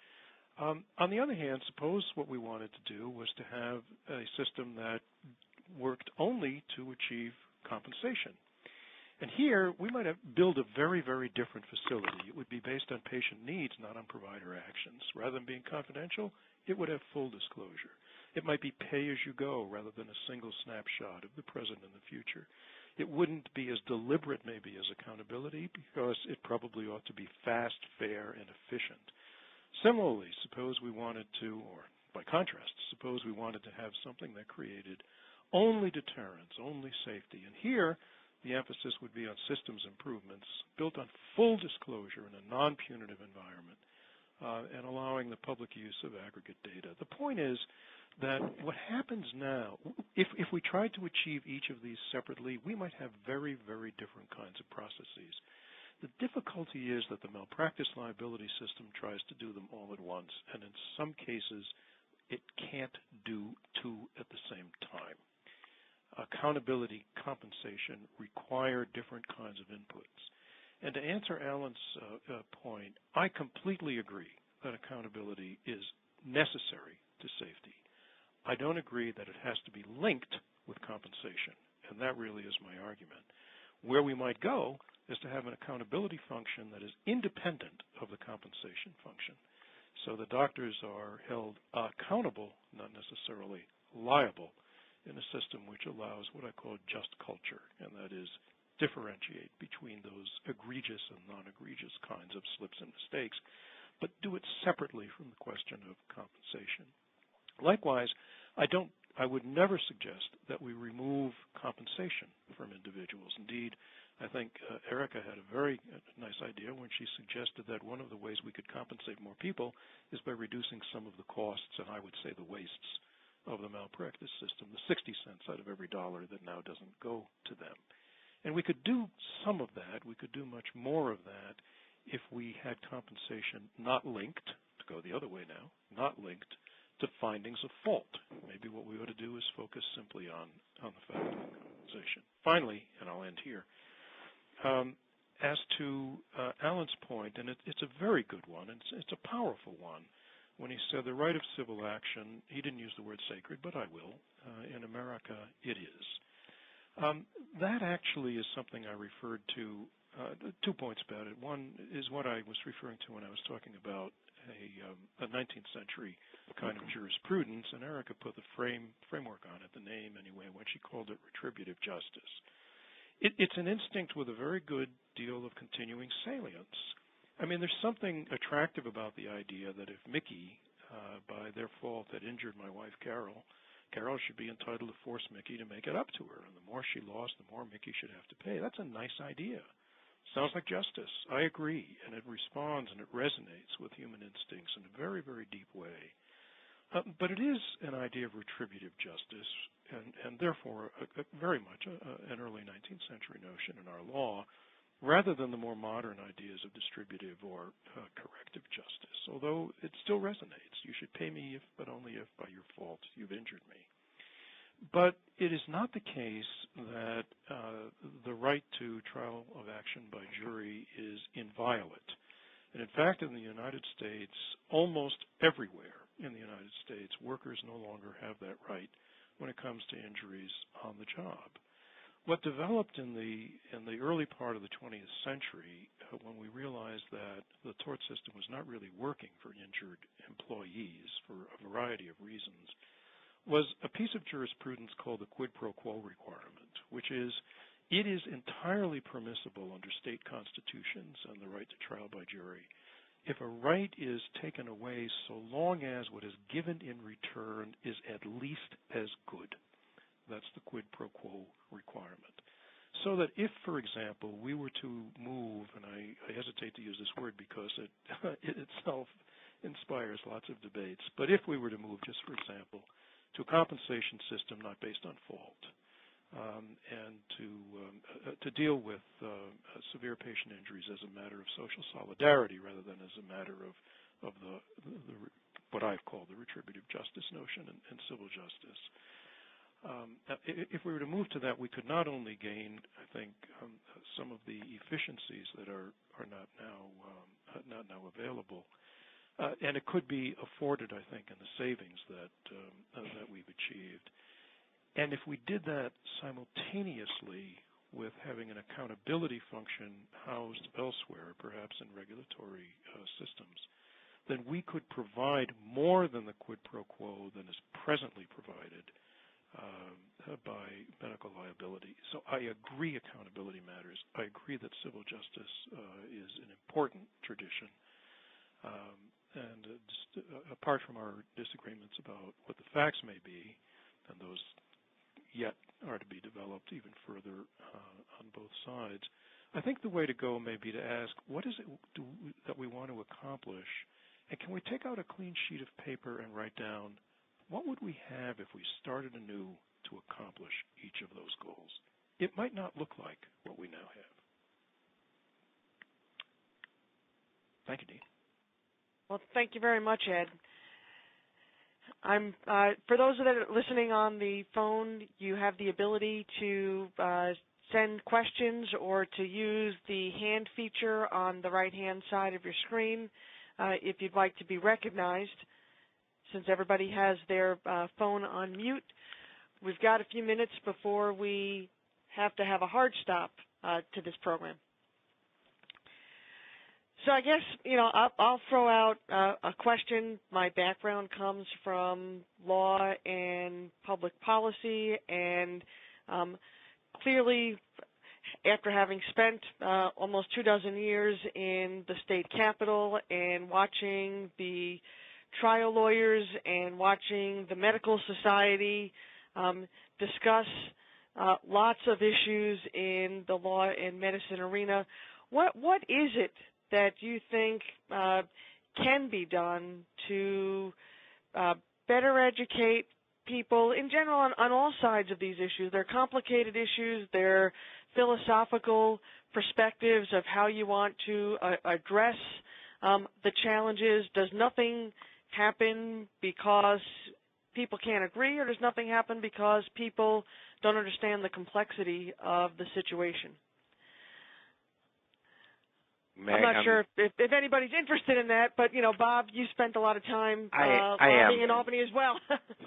On the other hand, suppose what we wanted to do was to have a system that worked only to achieve compensation. And here, we might build a very, very different facility. It would be based on patient needs, not on provider actions. Rather than being confidential, it would have full disclosure. It might be pay-as-you-go rather than a single snapshot of the present and the future. It wouldn't be as deliberate, maybe, as accountability, because it probably ought to be fast, fair, and efficient. Similarly, suppose we wanted to, or by contrast, suppose we wanted to have something that created only deterrence, only safety. And here, the emphasis would be on systems improvements built on full disclosure in a non-punitive environment and allowing the public use of aggregate data. The point is that what happens now, if we tried to achieve each of these separately, we might have very, very different kinds of processes. The difficulty is that the malpractice liability system tries to do them all at once, and in some cases, it can't do two at the same time. Accountability, compensation require different kinds of inputs. And to answer Alan's point, I completely agree that accountability is necessary to safety. I don't agree that it has to be linked with compensation, and that really is my argument. Where we might go is to have an accountability function that is independent of the compensation function. So the doctors are held accountable, not necessarily liable, in a system which allows what I call just culture, and that is differentiate between those egregious and non-egregious kinds of slips and mistakes. but do it separately from the question of compensation. Likewise, I would never suggest that we remove compensation from individuals. Indeed, I think Erica had a very nice idea when she suggested that one of the ways we could compensate more people is by reducing some of the costs, and I would say the wastes, of the malpractice system, the 60 cents out of every dollar that now doesn't go to them. And we could do some of that. We could do much more of that if we had compensation not linked, to go the other way now, not linked to findings of fault. Maybe what we ought to do is focus simply on the fact of compensation. Finally, and I'll end here, as to Alan's point, and it's a very good one, and it's a powerful one, when he said the right of civil action, he didn't use the word sacred, but I will. In America, it is. That actually is something I referred to, 2 points about it. One is what I was referring to when I was talking about a 19th century kind of jurisprudence, and Erica put the framework on it, the name anyway, when she called it retributive justice. It's an instinct with a very good deal of continuing salience. I mean, there's something attractive about the idea that if Mickey, by their fault, had injured my wife Carol should be entitled to force Mickey to make it up to her, and the more she lost, the more Mickey should have to pay. That's a nice idea. Sounds like justice. I agree, and it responds and it resonates with human instincts in a very, very deep way. But it is an idea of retributive justice, and therefore very much an early 19th century notion in our law, rather than the more modern ideas of distributive or corrective justice, although it still resonates. You should pay me if, but only if by your fault you've injured me. But it is not the case that the right to trial of action by jury is inviolate. And in fact, in the United States, almost everywhere in the United States, workers no longer have that right when it comes to injuries on the job. What developed in the early part of the 20th century, when we realized that the tort system was not really working for injured employees for a variety of reasons, was a piece of jurisprudence called the quid pro quo requirement, which is it is entirely permissible under state constitutions and the right to trial by jury if a right is taken away so long as what is given in return is at least as good. That's the quid pro quo requirement. So that if, for example, we were to move, and I hesitate to use this word because it itself inspires lots of debates, but if we were to move, just for example, to a compensation system not based on fault, and to deal with severe patient injuries as a matter of social solidarity rather than as a matter of the what I've called the retributive justice notion and civil justice. If we were to move to that, we could not only gain, I think, some of the efficiencies that are not now available, and it could be afforded, I think, in the savings that we've achieved. And if we did that simultaneously with having an accountability function housed elsewhere, perhaps in regulatory systems, then we could provide more than the quid pro quo than is presently provided by medical liability. So I agree accountability matters. I agree that civil justice is an important tradition. And apart from our disagreements about what the facts may be, and those yet are to be developed even further on both sides, I think the way to go may be to ask, what is it that we want to accomplish? And can we take out a clean sheet of paper and write down what would we have if we started anew to accomplish each of those goals? It might not look like what we now have. Thank you, Dean. Well, thank you very much, Ed. For those that are listening on the phone, you have the ability to send questions or to use the hand feature on the right-hand side of your screen if you'd like to be recognized. Since everybody has their phone on mute, we've got a few minutes before we have to have a hard stop to this program. So I guess, I'll throw out a question. My background comes from law and public policy, and clearly after having spent almost 24 years in the state capitol and watching the trial lawyers and watching the medical society discuss lots of issues in the law and medicine arena, what is it that you think can be done to better educate people in general on all sides of these issues? They're complicated issues. They're philosophical perspectives of how you want to address the challenges. Does nothing happen because people can't agree, or does nothing happen because people don't understand the complexity of the situation? I'm not sure if anybody's interested in that, but, Bob, you spent a lot of time lobbying in Albany as well.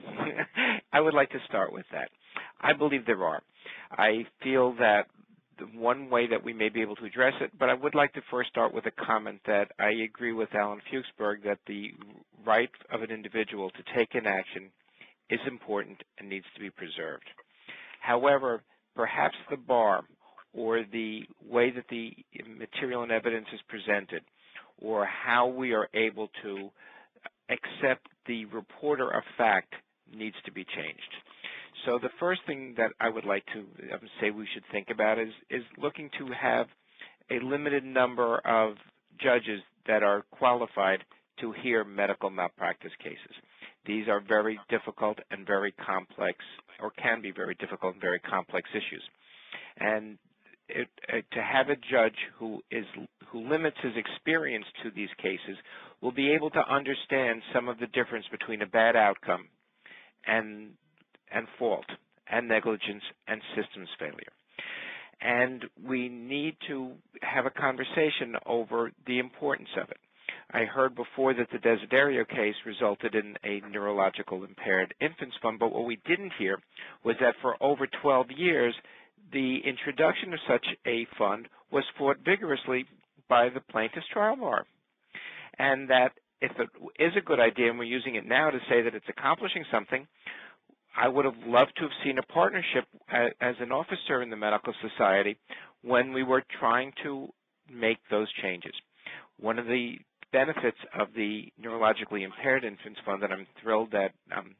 I would like to start with that. I believe there are. I feel that the one way that we may be able to address it, but I would like to first start with a comment that I agree with Alan Fuchsberg that the right of an individual to take an action is important and needs to be preserved. However, perhaps the bar or the way that the material and evidence is presented, or how we are able to accept the reporter of fact needs to be changed. So the first thing that I would like to say we should think about is looking to have a limited number of judges that are qualified to hear medical malpractice cases. These are very difficult and very complex, or can be very difficult and very complex issues. And to have a judge who limits his experience to these cases will be able to understand some of the difference between a bad outcome and fault and negligence and systems failure. And we need to have a conversation over the importance of it. I heard before that the Desiderio case resulted in a neurological impaired infants fund, but what we didn't hear was that for over 12 years, the introduction of such a fund was fought vigorously by the plaintiff's trial bar. And that if it is a good idea, and we're using it now to say that it's accomplishing something, I would have loved to have seen a partnership as an officer in the medical society when we were trying to make those changes. One of the benefits of the neurologically impaired infants fund, and I'm thrilled that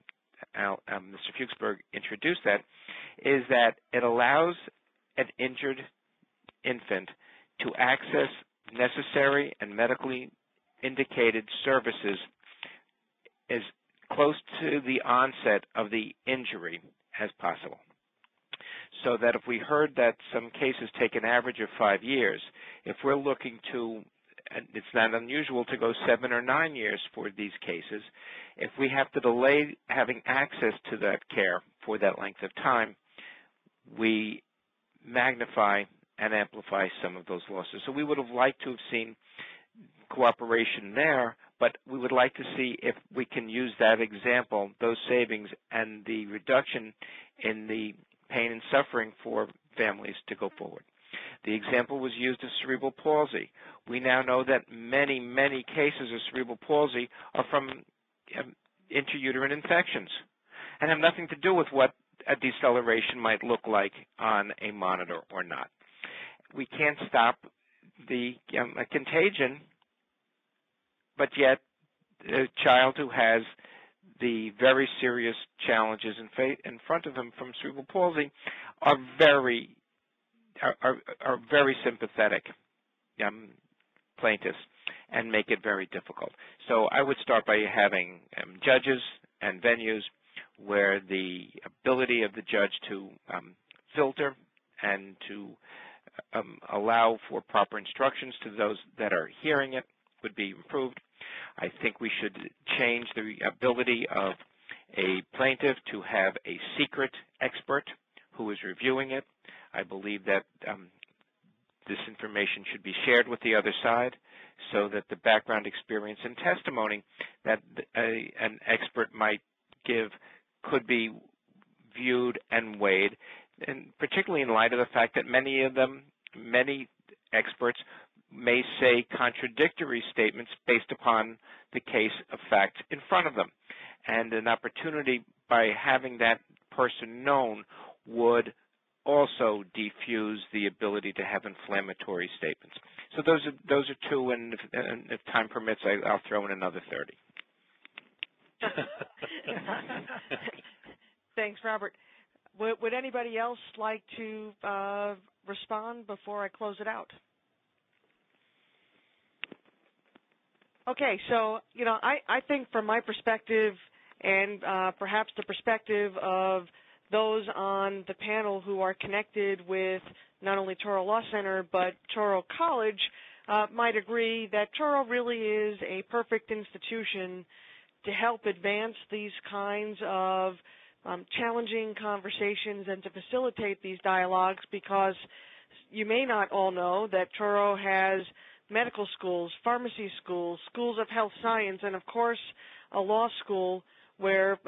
Mr. Fuchsberg introduced that, is that it allows an injured infant to access necessary and medically indicated services as close to the onset of the injury as possible. So that if we heard that some cases take an average of 5 years, if we're looking to, and it's not unusual to go 7 or 9 years for these cases, if we have to delay having access to that care for that length of time, we magnify and amplify some of those losses. So we would have liked to have seen cooperation there, but we would like to see if we can use that example, those savings, and the reduction in the pain and suffering for families to go forward. The example was used of cerebral palsy. We now know that many, many cases of cerebral palsy are from intrauterine infections and have nothing to do with what a deceleration might look like on a monitor or not. We can't stop the contagion, but yet a child who has the very serious challenges in front of him from cerebral palsy are very sympathetic plaintiffs and make it very difficult. So I would start by having judges and venues where the ability of the judge to filter and to allow for proper instructions to those that are hearing it would be improved. I think we should change the ability of a plaintiff to have a secret expert who is reviewing it. I believe that this information should be shared with the other side so that the background experience and testimony that an expert might give could be viewed and weighed, and particularly in light of the fact that many experts may say contradictory statements based upon the case of fact in front of them. And an opportunity by having that person known would also defuse the ability to have inflammatory statements. So those are two, and if time permits, I'll throw in another 30. Thanks, Robert. Would anybody else like to respond before I close it out? Okay, so I think from my perspective, and perhaps the perspective of those on the panel who are connected with not only Touro Law Center but Touro College, might agree that Touro really is a perfect institution to help advance these kinds of challenging conversations and to facilitate these dialogues, because you may not all know that Touro has medical schools, pharmacy schools, schools of health science, and of course a law school where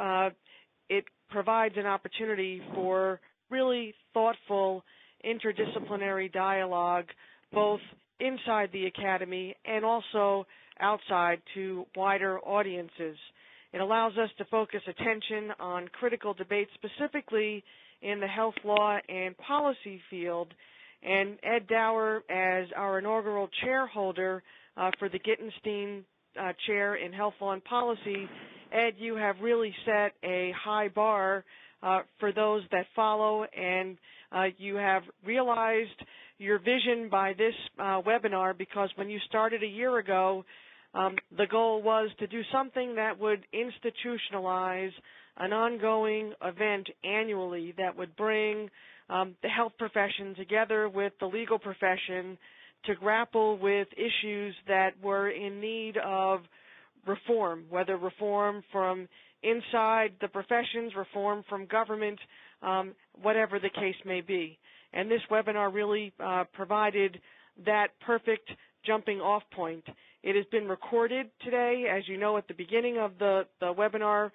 it provides an opportunity for really thoughtful interdisciplinary dialogue both inside the academy and also outside to wider audiences. It allows us to focus attention on critical debates specifically in the health law and policy field. And Ed Dauer, as our inaugural chair holder for the Gitenstein Chair in Health Law and Policy, Ed, you have really set a high bar for those that follow, and you have realized your vision by this webinar, because when you started a year ago, the goal was to do something that would institutionalize an ongoing event annually that would bring the health profession together with the legal profession to grapple with issues that were in need of reform, whether reform from inside the professions, reform from government, whatever the case may be. And this webinar really provided that perfect jumping off point. It has been recorded today. As you know, at the beginning of the webinar,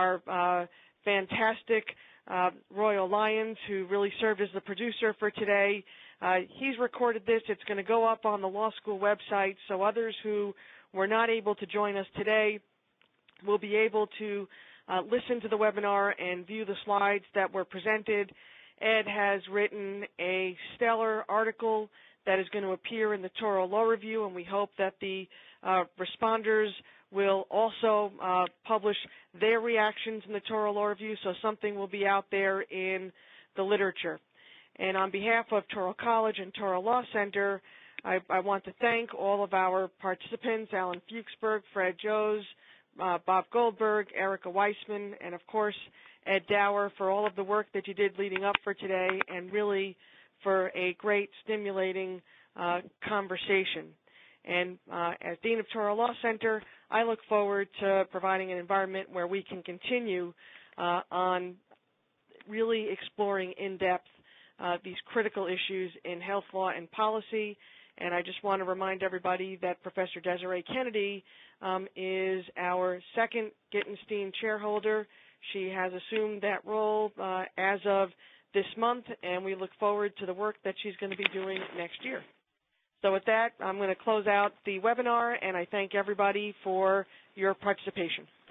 our fantastic Royal Lyons, who really served as the producer for today, he's recorded this. It's going to go up on the law school website, so others who were not able to join us today will be able to listen to the webinar and view the slides that were presented. Ed has written a stellar article that is going to appear in the Touro Law Review, and we hope that the responders will also publish their reactions in the Touro Law Review, so something will be out there in the literature. And on behalf of Touro College and Touro Law Center, I want to thank all of our participants, Alan Fuchsberg, Fred Joes, Bob Goldberg, Erica Weissman, and of course Ed Dauer for all of the work that you did leading up for today, and really for a great, stimulating conversation. And as Dean of Touro Law Center, I look forward to providing an environment where we can continue on really exploring in depth these critical issues in health law and policy. And I just want to remind everybody that Professor Desiree Kennedy is our second Gitenstein chairholder. She has assumed that role as of this month, and we look forward to the work that she's going to be doing next year. So with that, I'm going to close out the webinar, and I thank everybody for your participation.